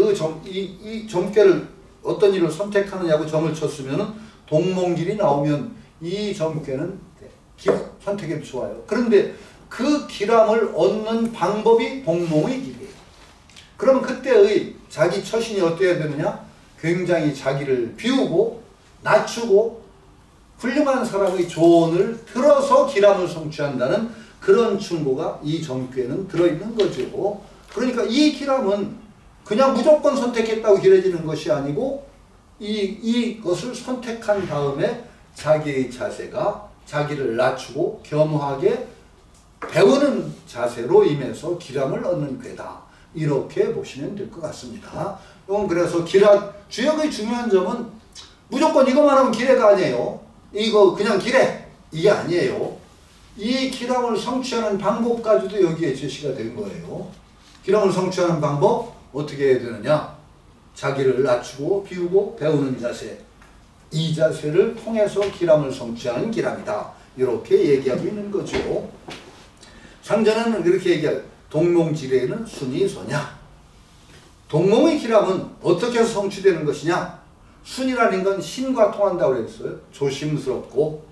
이 점괘를 어떤 일을 선택하느냐고 점을 쳤으면은 동몽길이 나오면 이 점괘는 선택해도 좋아요. 그런데 그 길함을 얻는 방법이 동몽의 길이에요. 그러면 그때의 자기 처신이 어때야 되느냐? 굉장히 자기를 비우고 낮추고 훌륭한 사람의 조언을 들어서 길함을 성취한다는 그런 충고가 이 정규에는 들어있는 거죠. 그러니까 이 길함은 그냥 무조건 선택했다고 길해지는 것이 아니고 이것을 선택한 다음에 자기의 자세가 자기를 낮추고 겸허하게 배우는 자세로 임해서 길함을 얻는 궤다. 이렇게 보시면 될 것 같습니다. 그래서 주역의 중요한 점은 무조건 이것만 하면 기례가 아니에요. 이거 그냥 기례 이게 아니에요. 이 길함을 성취하는 방법까지도 여기에 제시가 된 거예요. 길함을 성취하는 방법 어떻게 해야 되느냐? 자기를 낮추고 비우고 배우는 자세, 이 자세를 통해서 길함을 성취하는 길함이다. 이렇게 얘기하고 있는 거죠. 상전은 이렇게 얘기해요. 동몽지례는 순이소냐? 동몽의 길함은 어떻게 해서 성취되는 것이냐? 순이라는 건 신과 통한다고 그랬어요. 조심스럽고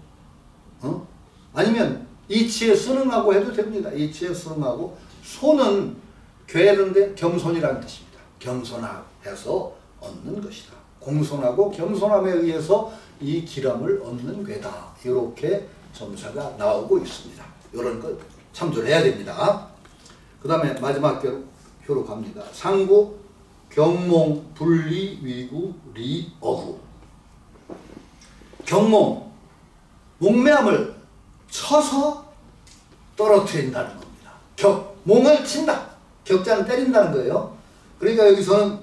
아니면 이치에 순응하고 해도 됩니다. 이치에 순응하고 소는 괴는데 겸손이라는 뜻입니다. 겸손해서 얻는 것이다. 공손하고 겸손함에 의해서 이 길함을 얻는 괴다. 이렇게 점사가 나오고 있습니다. 이런 거 참조를 해야 됩니다. 그 다음에 마지막 표로 갑니다. 상구, 경몽, 분리, 위구, 리, 어구. 경몽, 목매함을 쳐서 떨어뜨린다는 겁니다. 몽을 친다. 격자는 때린다는 거예요. 그러니까 여기서는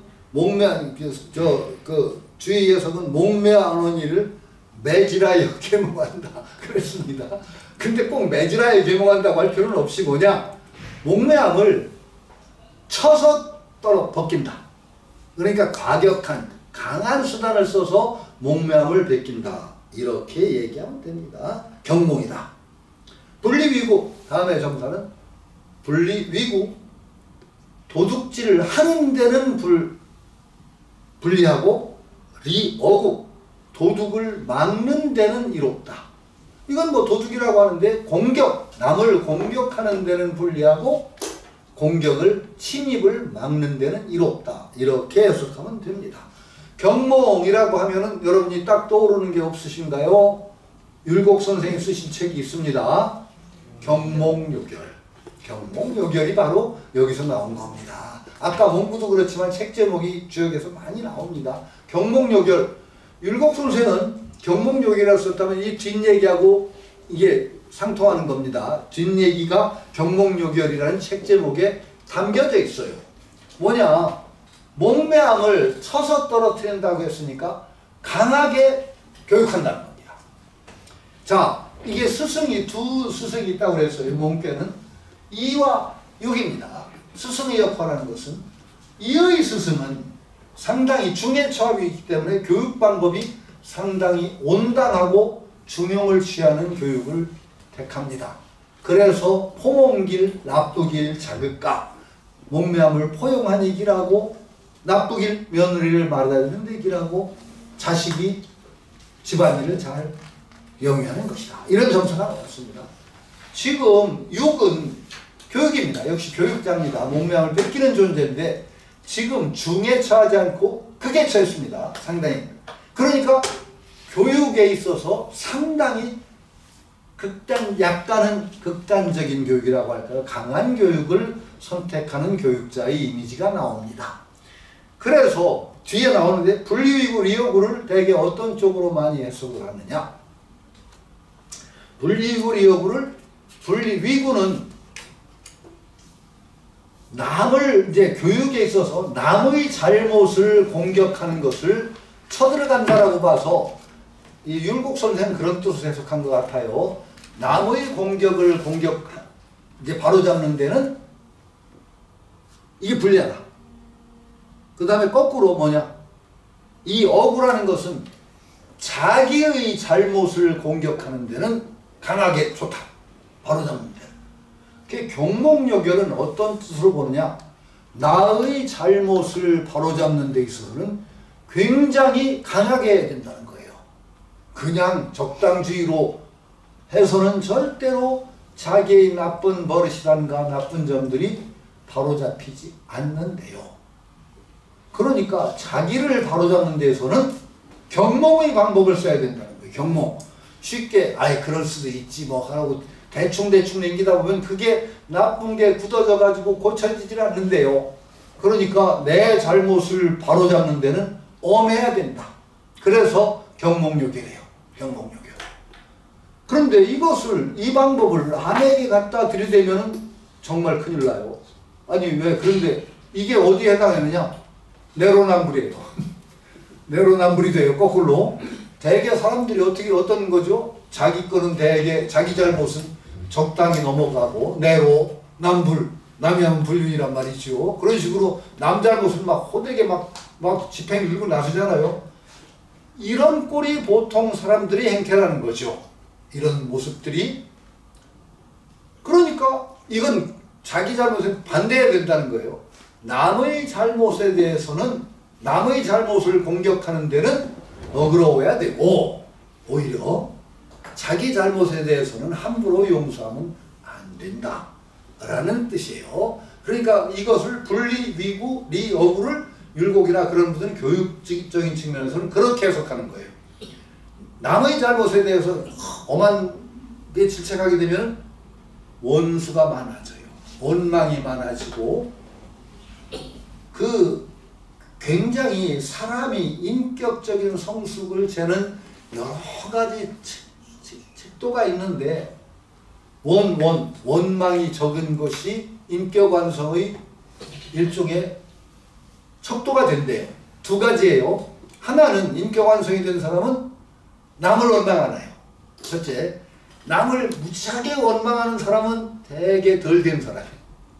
주의 해석은 목매하는 이를 매질하여 계몽한다. 그랬습니다. 근데 꼭 매질하여 계몽한다고 할 필요는 없이 뭐냐? 목매함을 쳐서 벗긴다. 그러니까 과격한 강한 수단을 써서 목매함을 벗긴다. 이렇게 얘기하면 됩니다. 경몽이다. 분리위구, 다음에 정사는 분리위구, 도둑질을 하는 데는 불리하고 리어구, 도둑을 막는 데는 이롭다. 이건 뭐 도둑이라고 하는데 공격, 남을 공격하는 데는 불리하고 공격을, 침입을 막는 데는 이롭다. 이렇게 해석하면 됩니다. 경몽이라고 하면은 여러분이 딱 떠오르는 게 없으신가요? 율곡 선생이 쓰신 책이 있습니다. 경몽요결. 경몽요결이 바로 여기서 나온 겁니다. 아까 원구도 그렇지만 책 제목이 주역에서 많이 나옵니다. 경몽요결. 율곡 선생은 경몽요결이라고 썼다면 이 뒷얘기하고 이게 상통하는 겁니다. 뒷얘기가 경몽요결이라는 책 제목에 담겨져 있어요. 뭐냐? 목매함을 쳐서 떨어뜨린다고 했으니까 강하게 교육한다는 겁니다. 자, 이게 스승이 두 스승이 있다고 그랬어요. 몸께는 2와 6입니다. 스승의 역할하는 것은 이의 스승은 상당히 중해처합이기 때문에 교육 방법이 상당히 온당하고 중용을 취하는 교육을 택합니다. 그래서 포몽길, 나쁘길, 자극가, 목매함을 포용한 얘기라고, 나쁘길, 며느리를 말하는 얘기라고, 자식이 집안일을 잘 영위하는 것이다. 이런 정서가 나왔습니다. 지금 6은 교육입니다. 역시 교육자입니다. 목매함을 뺏기는 존재인데 지금 중에 처하지 않고 극에 처했습니다. 상당히. 그러니까 교육에 있어서 상당히 약간은 극단적인 교육이라고 할까요? 강한 교육을 선택하는 교육자의 이미지가 나옵니다. 그래서 뒤에 나오는데 분리위구, 리어구를 대개 어떤 쪽으로 많이 해석을 하느냐? 분리위구, 리어구를, 분리위구는 남을 이제 교육에 있어서 남의 잘못을 공격하는 것을 쳐들어간다라고 봐서 이 율곡 선생은 그런 뜻으로 해석한 것 같아요. 남의 공격을 이제 바로잡는 데는 이게 불리하다. 그 다음에 거꾸로 뭐냐? 이 어구라는 것은 자기의 잘못을 공격하는 데는 강하게 좋다. 바로잡는 데. 그 경몽요결은 어떤 뜻으로 보느냐? 나의 잘못을 바로잡는 데 있어서는 굉장히 강하게 해야 된다는 거예요. 그냥 적당주의로 해서는 절대로 자기의 나쁜 버릇이란가 나쁜 점들이 바로잡히지 않는데요. 그러니까 자기를 바로잡는 데에서는 경몽의 방법을 써야 된다는 거예요. 경몽. 쉽게 그럴 수도 있지 뭐 하라고 대충 넘기다 보면 그게 나쁜 게 굳어져 가지고 고쳐지질 않는데요. 그러니까 내 잘못을 바로잡는 데는 엄해야 된다. 그래서 경몽요결이에요. 경몽요결. 그런데 이 방법을 아내에게 갖다 들이대면 정말 큰일 나요. 아니 왜? 그런데 이게 어디에 해당하느냐? 내로남불이에요. 내로남불이 돼요. 거꾸로. 대개 사람들이 어떤 거죠? 자기 거는 대개 자기 잘못은 적당히 넘어가고 내로 남불, 남이 하면 불륜이란 말이죠. 그런 식으로 남 잘못은 막 호되게 막 집행 들고 나서잖아요. 이런 꼴이 보통 사람들이 행태라는 거죠. 이런 모습들이. 그러니까 이건 자기 잘못에 반대해야 된다는 거예요. 남의 잘못에 대해서는 남의 잘못을 공격하는 데는 너그러워야 되고 오히려 자기 잘못에 대해서는 함부로 용서하면 안 된다 라는 뜻이에요. 그러니까 이것을 분리위구, 리어구를 율곡이나 그런 분들은 교육적인 측면에서는 그렇게 해석하는 거예요. 남의 잘못에 대해서 엄하게 질책하게 되면 원수가 많아져요. 원망이 많아지고 굉장히 사람이 인격적인 성숙을 재는 여러 가지 척도가 있는데 원망이 적은 것이 인격 완성의 일종의 척도가 된대요. 두 가지예요. 하나는 인격 완성이 된 사람은 남을 원망하나요. 첫째, 남을 무지하게 원망하는 사람은 되게 덜 된 사람이에요.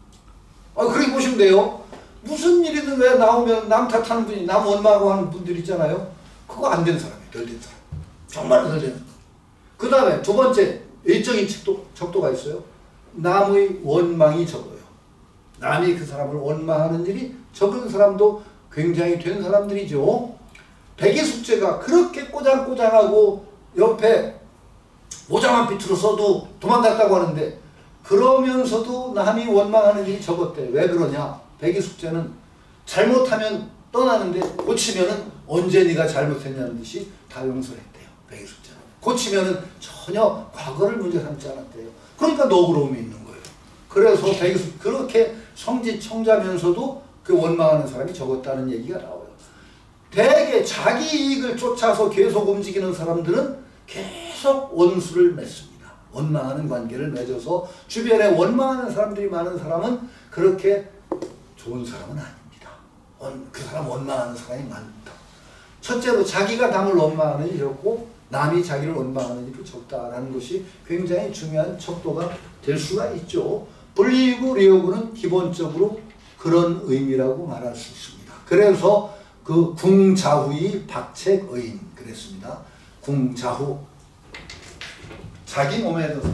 그렇게 보시면 돼요. 무슨 일이든 왜 나오면 남 탓하는 분이, 남 원망하고 하는 분들 있잖아요. 그거 안 된 사람이에요. 덜 된 사람. 정말 덜 된. 그 다음에 두 번째 외적인 척도가 있어요. 남의 원망이 적어요. 남이 그 사람을 원망하는 일이 적은 사람도 굉장히 된 사람들이죠. 백의숙제가 그렇게 꼬장꼬장하고 옆에 모자만 비틀어 써도 도망갔다고 하는데, 그러면서도 남이 원망하는 일이 적었대. 왜 그러냐? 백의숙제는 잘못하면 떠나는데 고치면은 언제 네가 잘못했냐는 듯이 다 용서했대요. 백의숙제는. 고치면은 전혀 과거를 문제 삼지 않았대요. 그러니까 너그러움이 있는 거예요. 그래서 백의숙 그렇게 성지청자면서도 그 원망하는 사람이 적었다는 얘기가 나와요. 대개 자기 이익을 쫓아서 계속 움직이는 사람들은 계속 원수를 맺습니다. 원망하는 관계를 맺어서 주변에 원망하는 사람들이 많은 사람은 그렇게 좋은 사람은 아닙니다. 그 사람 원망하는 사람이 많다. 첫째로 자기가 남을 원망하는 일이 없고 남이 자기를 원망하는 일이 적다라는 것이 굉장히 중요한 척도가 될 수가 있죠. 불이익우 리어구는 기본적으로 그런 의미라고 말할 수 있습니다. 그래서 그 궁자후의 박책의인 그랬습니다. 궁자후, 자기 몸에 대해서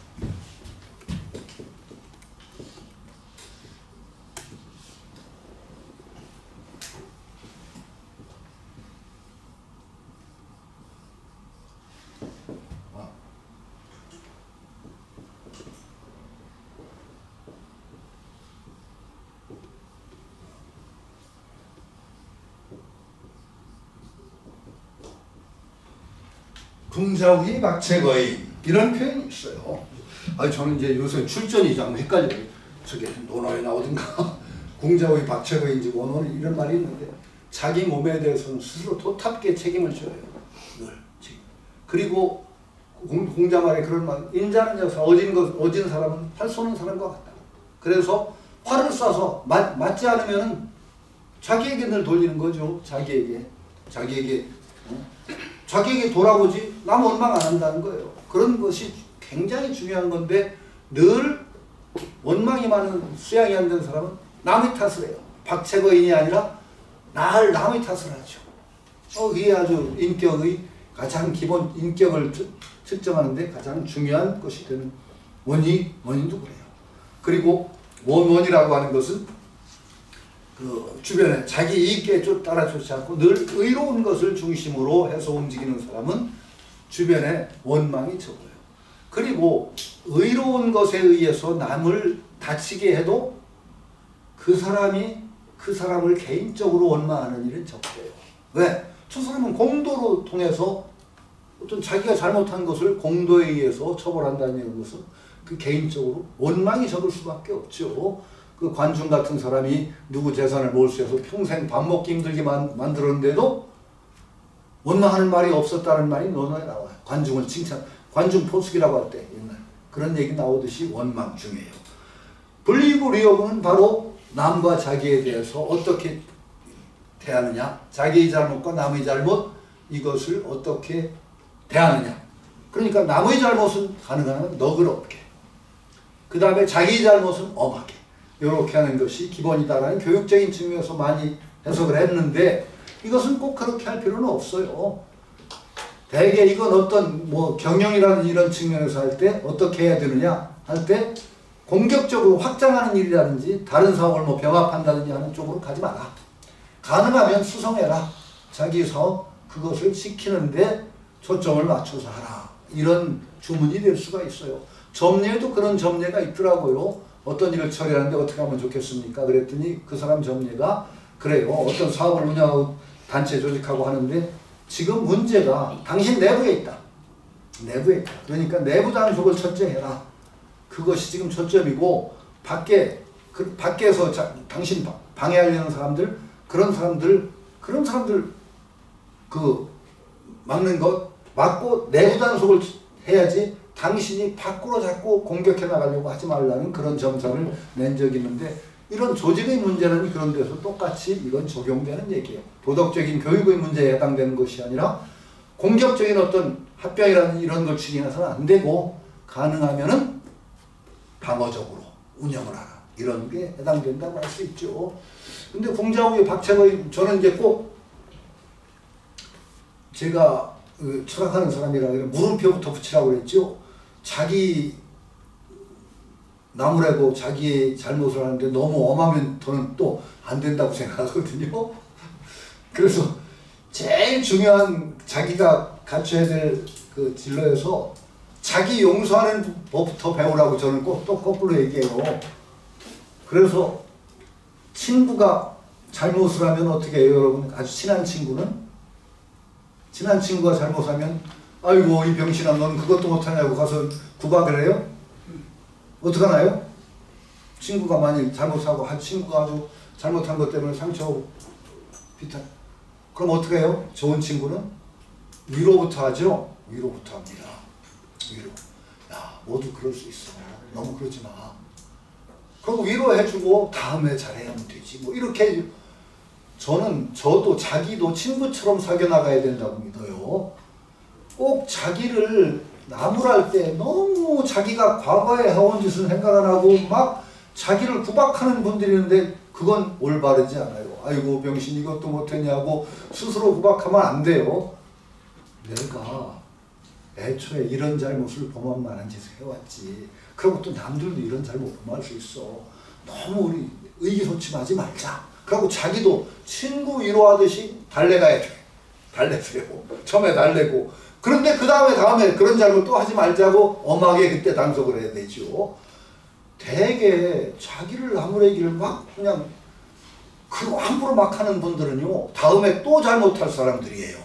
궁자후의 박책의인 이런 표현이 있어요. 저는 이제 요새 출전이 좀 헷갈려요. 저게 논어에 나오든가 궁자후의 박책의인지 원어는 이런 말이 있는데, 자기 몸에 대해서는 스스로 도탑게 책임을 져요. 늘. 그리고 공자말에 그런 말, 인자는 여사, 어진 사람은 활 쏘는 사람과 같다. 그래서 활을 쏴서 맞지 않으면은 자기에게 늘 돌리는 거죠. 자기에게 돌아보지 남 원망 안 한다는 거예요. 그런 것이 굉장히 중요한 건데, 늘 원망이 많은, 수양이 안 된 사람은 남의 탓을 해요. 박책의인이 아니라 남의 탓을 하죠. 이게 아주 인격의 가장 기본, 인격을 측정하는데 가장 중요한 것이 되는 원인도 그래요. 그리고 원이라고 하는 것은 그 주변에 자기 이익에 따라주지 않고 늘 의로운 것을 중심으로 해서 움직이는 사람은 주변에 원망이 적어요. 그리고 의로운 것에 의해서 남을 다치게 해도 그 사람을 개인적으로 원망하는 일은 적대요. 왜? 저 사람은 공도로 통해서 어떤 자기가 잘못한 것을 공도에 의해서 처벌한다는 것은 그 개인적으로 원망이 적을 수밖에 없죠. 그 관중 같은 사람이 누구 재산을 몰수해서 평생 밥 먹기 힘들게 만들었는데도 원망하는 말이 없었다는 말이 논어에 나와요. 관중을 관중 포숙이라고 할 때 옛날 그런 얘기 나오듯이 원망 중요해요. 불이익우 리어구는 바로 남과 자기에 대해서 어떻게 대하느냐, 자기의 잘못과 남의 잘못, 이것을 어떻게 대하느냐. 그러니까 남의 잘못은 가능하면 너그럽게, 그 다음에 자기 잘못은 엄하게, 이렇게 하는 것이 기본이다라는 교육적인 측면에서 많이 해석을 했는데, 이것은 꼭 그렇게 할 필요는 없어요. 대개 이건 어떤 경영이라는 이런 측면에서 할 때 어떻게 해야 되느냐 할 때, 공격적으로 확장하는 일이라든지 다른 사업을 병합한다든지 하는 쪽으로 가지 마라. 가능하면 수성해라. 자기 사업 그것을 지키는데 초점을 맞춰서 하라. 이런 주문이 될 수가 있어요. 점례에도 그런 점례가 있더라고요. 어떤 일을 처리하는데 어떻게 하면 좋겠습니까? 그랬더니 그 사람 점례가 그래요. 어떤 사업을 운영하고 단체 조직하고 하는데 지금 문제가 당신 내부에 있다. 내부에 있다. 그러니까 내부 단속을 첫째 해라. 그것이 지금 초점이고, 밖에서 당신 방해하려는 사람들, 그런 사람들 막는 것 막고 내부 단속을 해야지, 당신이 밖으로 자꾸 공격해 나가려고 하지 말라는 그런 점사를 낸 적이 있는데, 이런 조직의 문제는 그런 데서 똑같이 이건 적용되는 얘기예요. 도덕적인 교육의 문제에 해당되는 것이 아니라 공격적인 어떤 합병이라는 이런 걸 추진해서는 안 되고, 가능하면은 방어적으로 운영을 하라. 이런 게 해당된다고 할 수 있죠. 근데 공자후에 박채거인 저는 이제 꼭 제가 철학하는 사람이라 물음표부터 붙이라고 그랬죠. 자기 나무라고 자기의 잘못을 하는데 너무 엄하면 저는 또 안 된다고 생각하거든요. 그래서 제일 중요한 자기가 갖춰야 될 그 진로에서 자기 용서하는 법부터 배우라고 저는 꼭 또 거꾸로 얘기해요. 그래서 친구가 잘못을 하면 어떻게 해요, 여러분? 아주 친한 친구는? 친한 친구가 잘못하면 아이고 이 병신아 넌 그것도 못하냐고 가서 구박을 해요? 어떡하나요? 친구가 만약 잘못하고 한 친구가 아주 잘못한 것 때문에 상처하고 비탄 그럼 어떻게 해요? 좋은 친구는? 위로부터 하죠? 위로부터 합니다. 위로. 야 모두 그럴 수 있어. 너무 그러지 마. 그리고 위로해주고 다음에 잘해야만 되지. 뭐 이렇게 저도 자기도 친구처럼 사귀어나가야 된다고 믿어요. 꼭 자기를 나무랄 때 너무 자기가 과거에 해온 짓을 생각 안 하고 막 자기를 구박하는 분들이 있는데 그건 올바르지 않아요. 아이고 병신 이것도 못했냐고 스스로 구박하면 안 돼요. 내가 애초에 이런 잘못을 범할 만한 짓을 해왔지. 그리고 또 남들도 이런 잘못 범할 수 있어. 너무 우리 의기소침하지 말자. 그리고 자기도 친구 위로하듯이 달래가야 돼. 달래세요. 처음에 달래고. 그런데 그 다음에 그런 잘못 또 하지 말자고 엄하게 그때 단속을 해야 되죠. 되게 자기를 나무래기를 막 그냥 그 함부로 막 하는 분들은요. 다음에 또 잘못할 사람들이에요.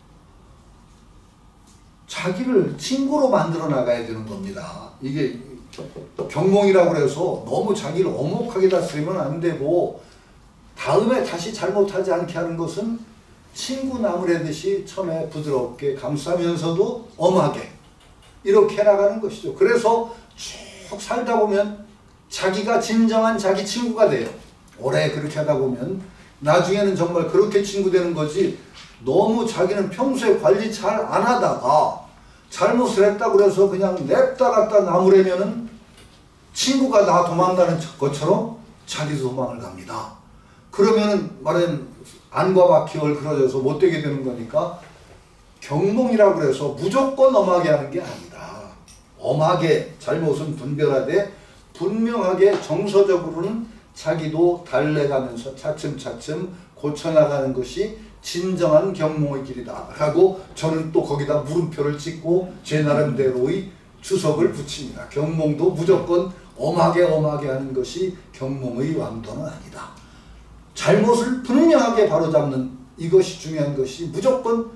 자기를 친구로 만들어 나가야 되는 겁니다. 이게 경몽이라고 해서 너무 자기를 엄혹하게 다스리면 안 되고 다음에 다시 잘못하지 않게 하는 것은 친구 나무래듯이 처음에 부드럽게 감싸면서도 엄하게 이렇게 나가는 것이죠. 그래서 쭉 살다 보면 자기가 진정한 자기 친구가 돼요. 오래 그렇게 하다 보면 나중에는 정말 그렇게 친구 되는 거지. 너무 자기는 평소에 관리 잘 안 하다가 잘못을 했다고 그래서 그냥 냅다 갖다 나무래면은 친구가 나 도망가는 것처럼 자기도 도망을 갑니다. 그러면은 말은 안과 바퀴 얼그러져서 못되게 되는 거니까 경몽이라고 해서 무조건 엄하게 하는 게 아니다. 엄하게 잘못은 분별하되 분명하게 정서적으로는 자기도 달래가면서 차츰차츰 고쳐나가는 것이 진정한 경몽의 길이다 라고 저는 또 거기다 물음표를 찍고 제 나름대로의 주석을 붙입니다. 경몽도 무조건 엄하게 하는 것이 경몽의 왕도는 아니다. 잘못을 분명하게 바로잡는 이것이 중요한 것이 무조건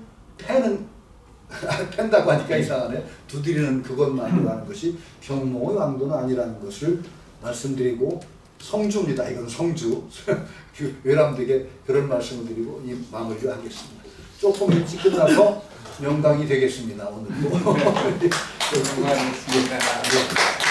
팬다고 하니까 이상하네. 두드리는 그것만으로 하는 것이 경몽의 왕도는 아니라는 것을 말씀드리고 성주입니다. 이건 성주. 외람되게 그런 말씀을 드리고 이 마무리를 하겠습니다. 조금 일찍 끝나서 명강이 되겠습니다. 오늘도. 고생하셨습니다.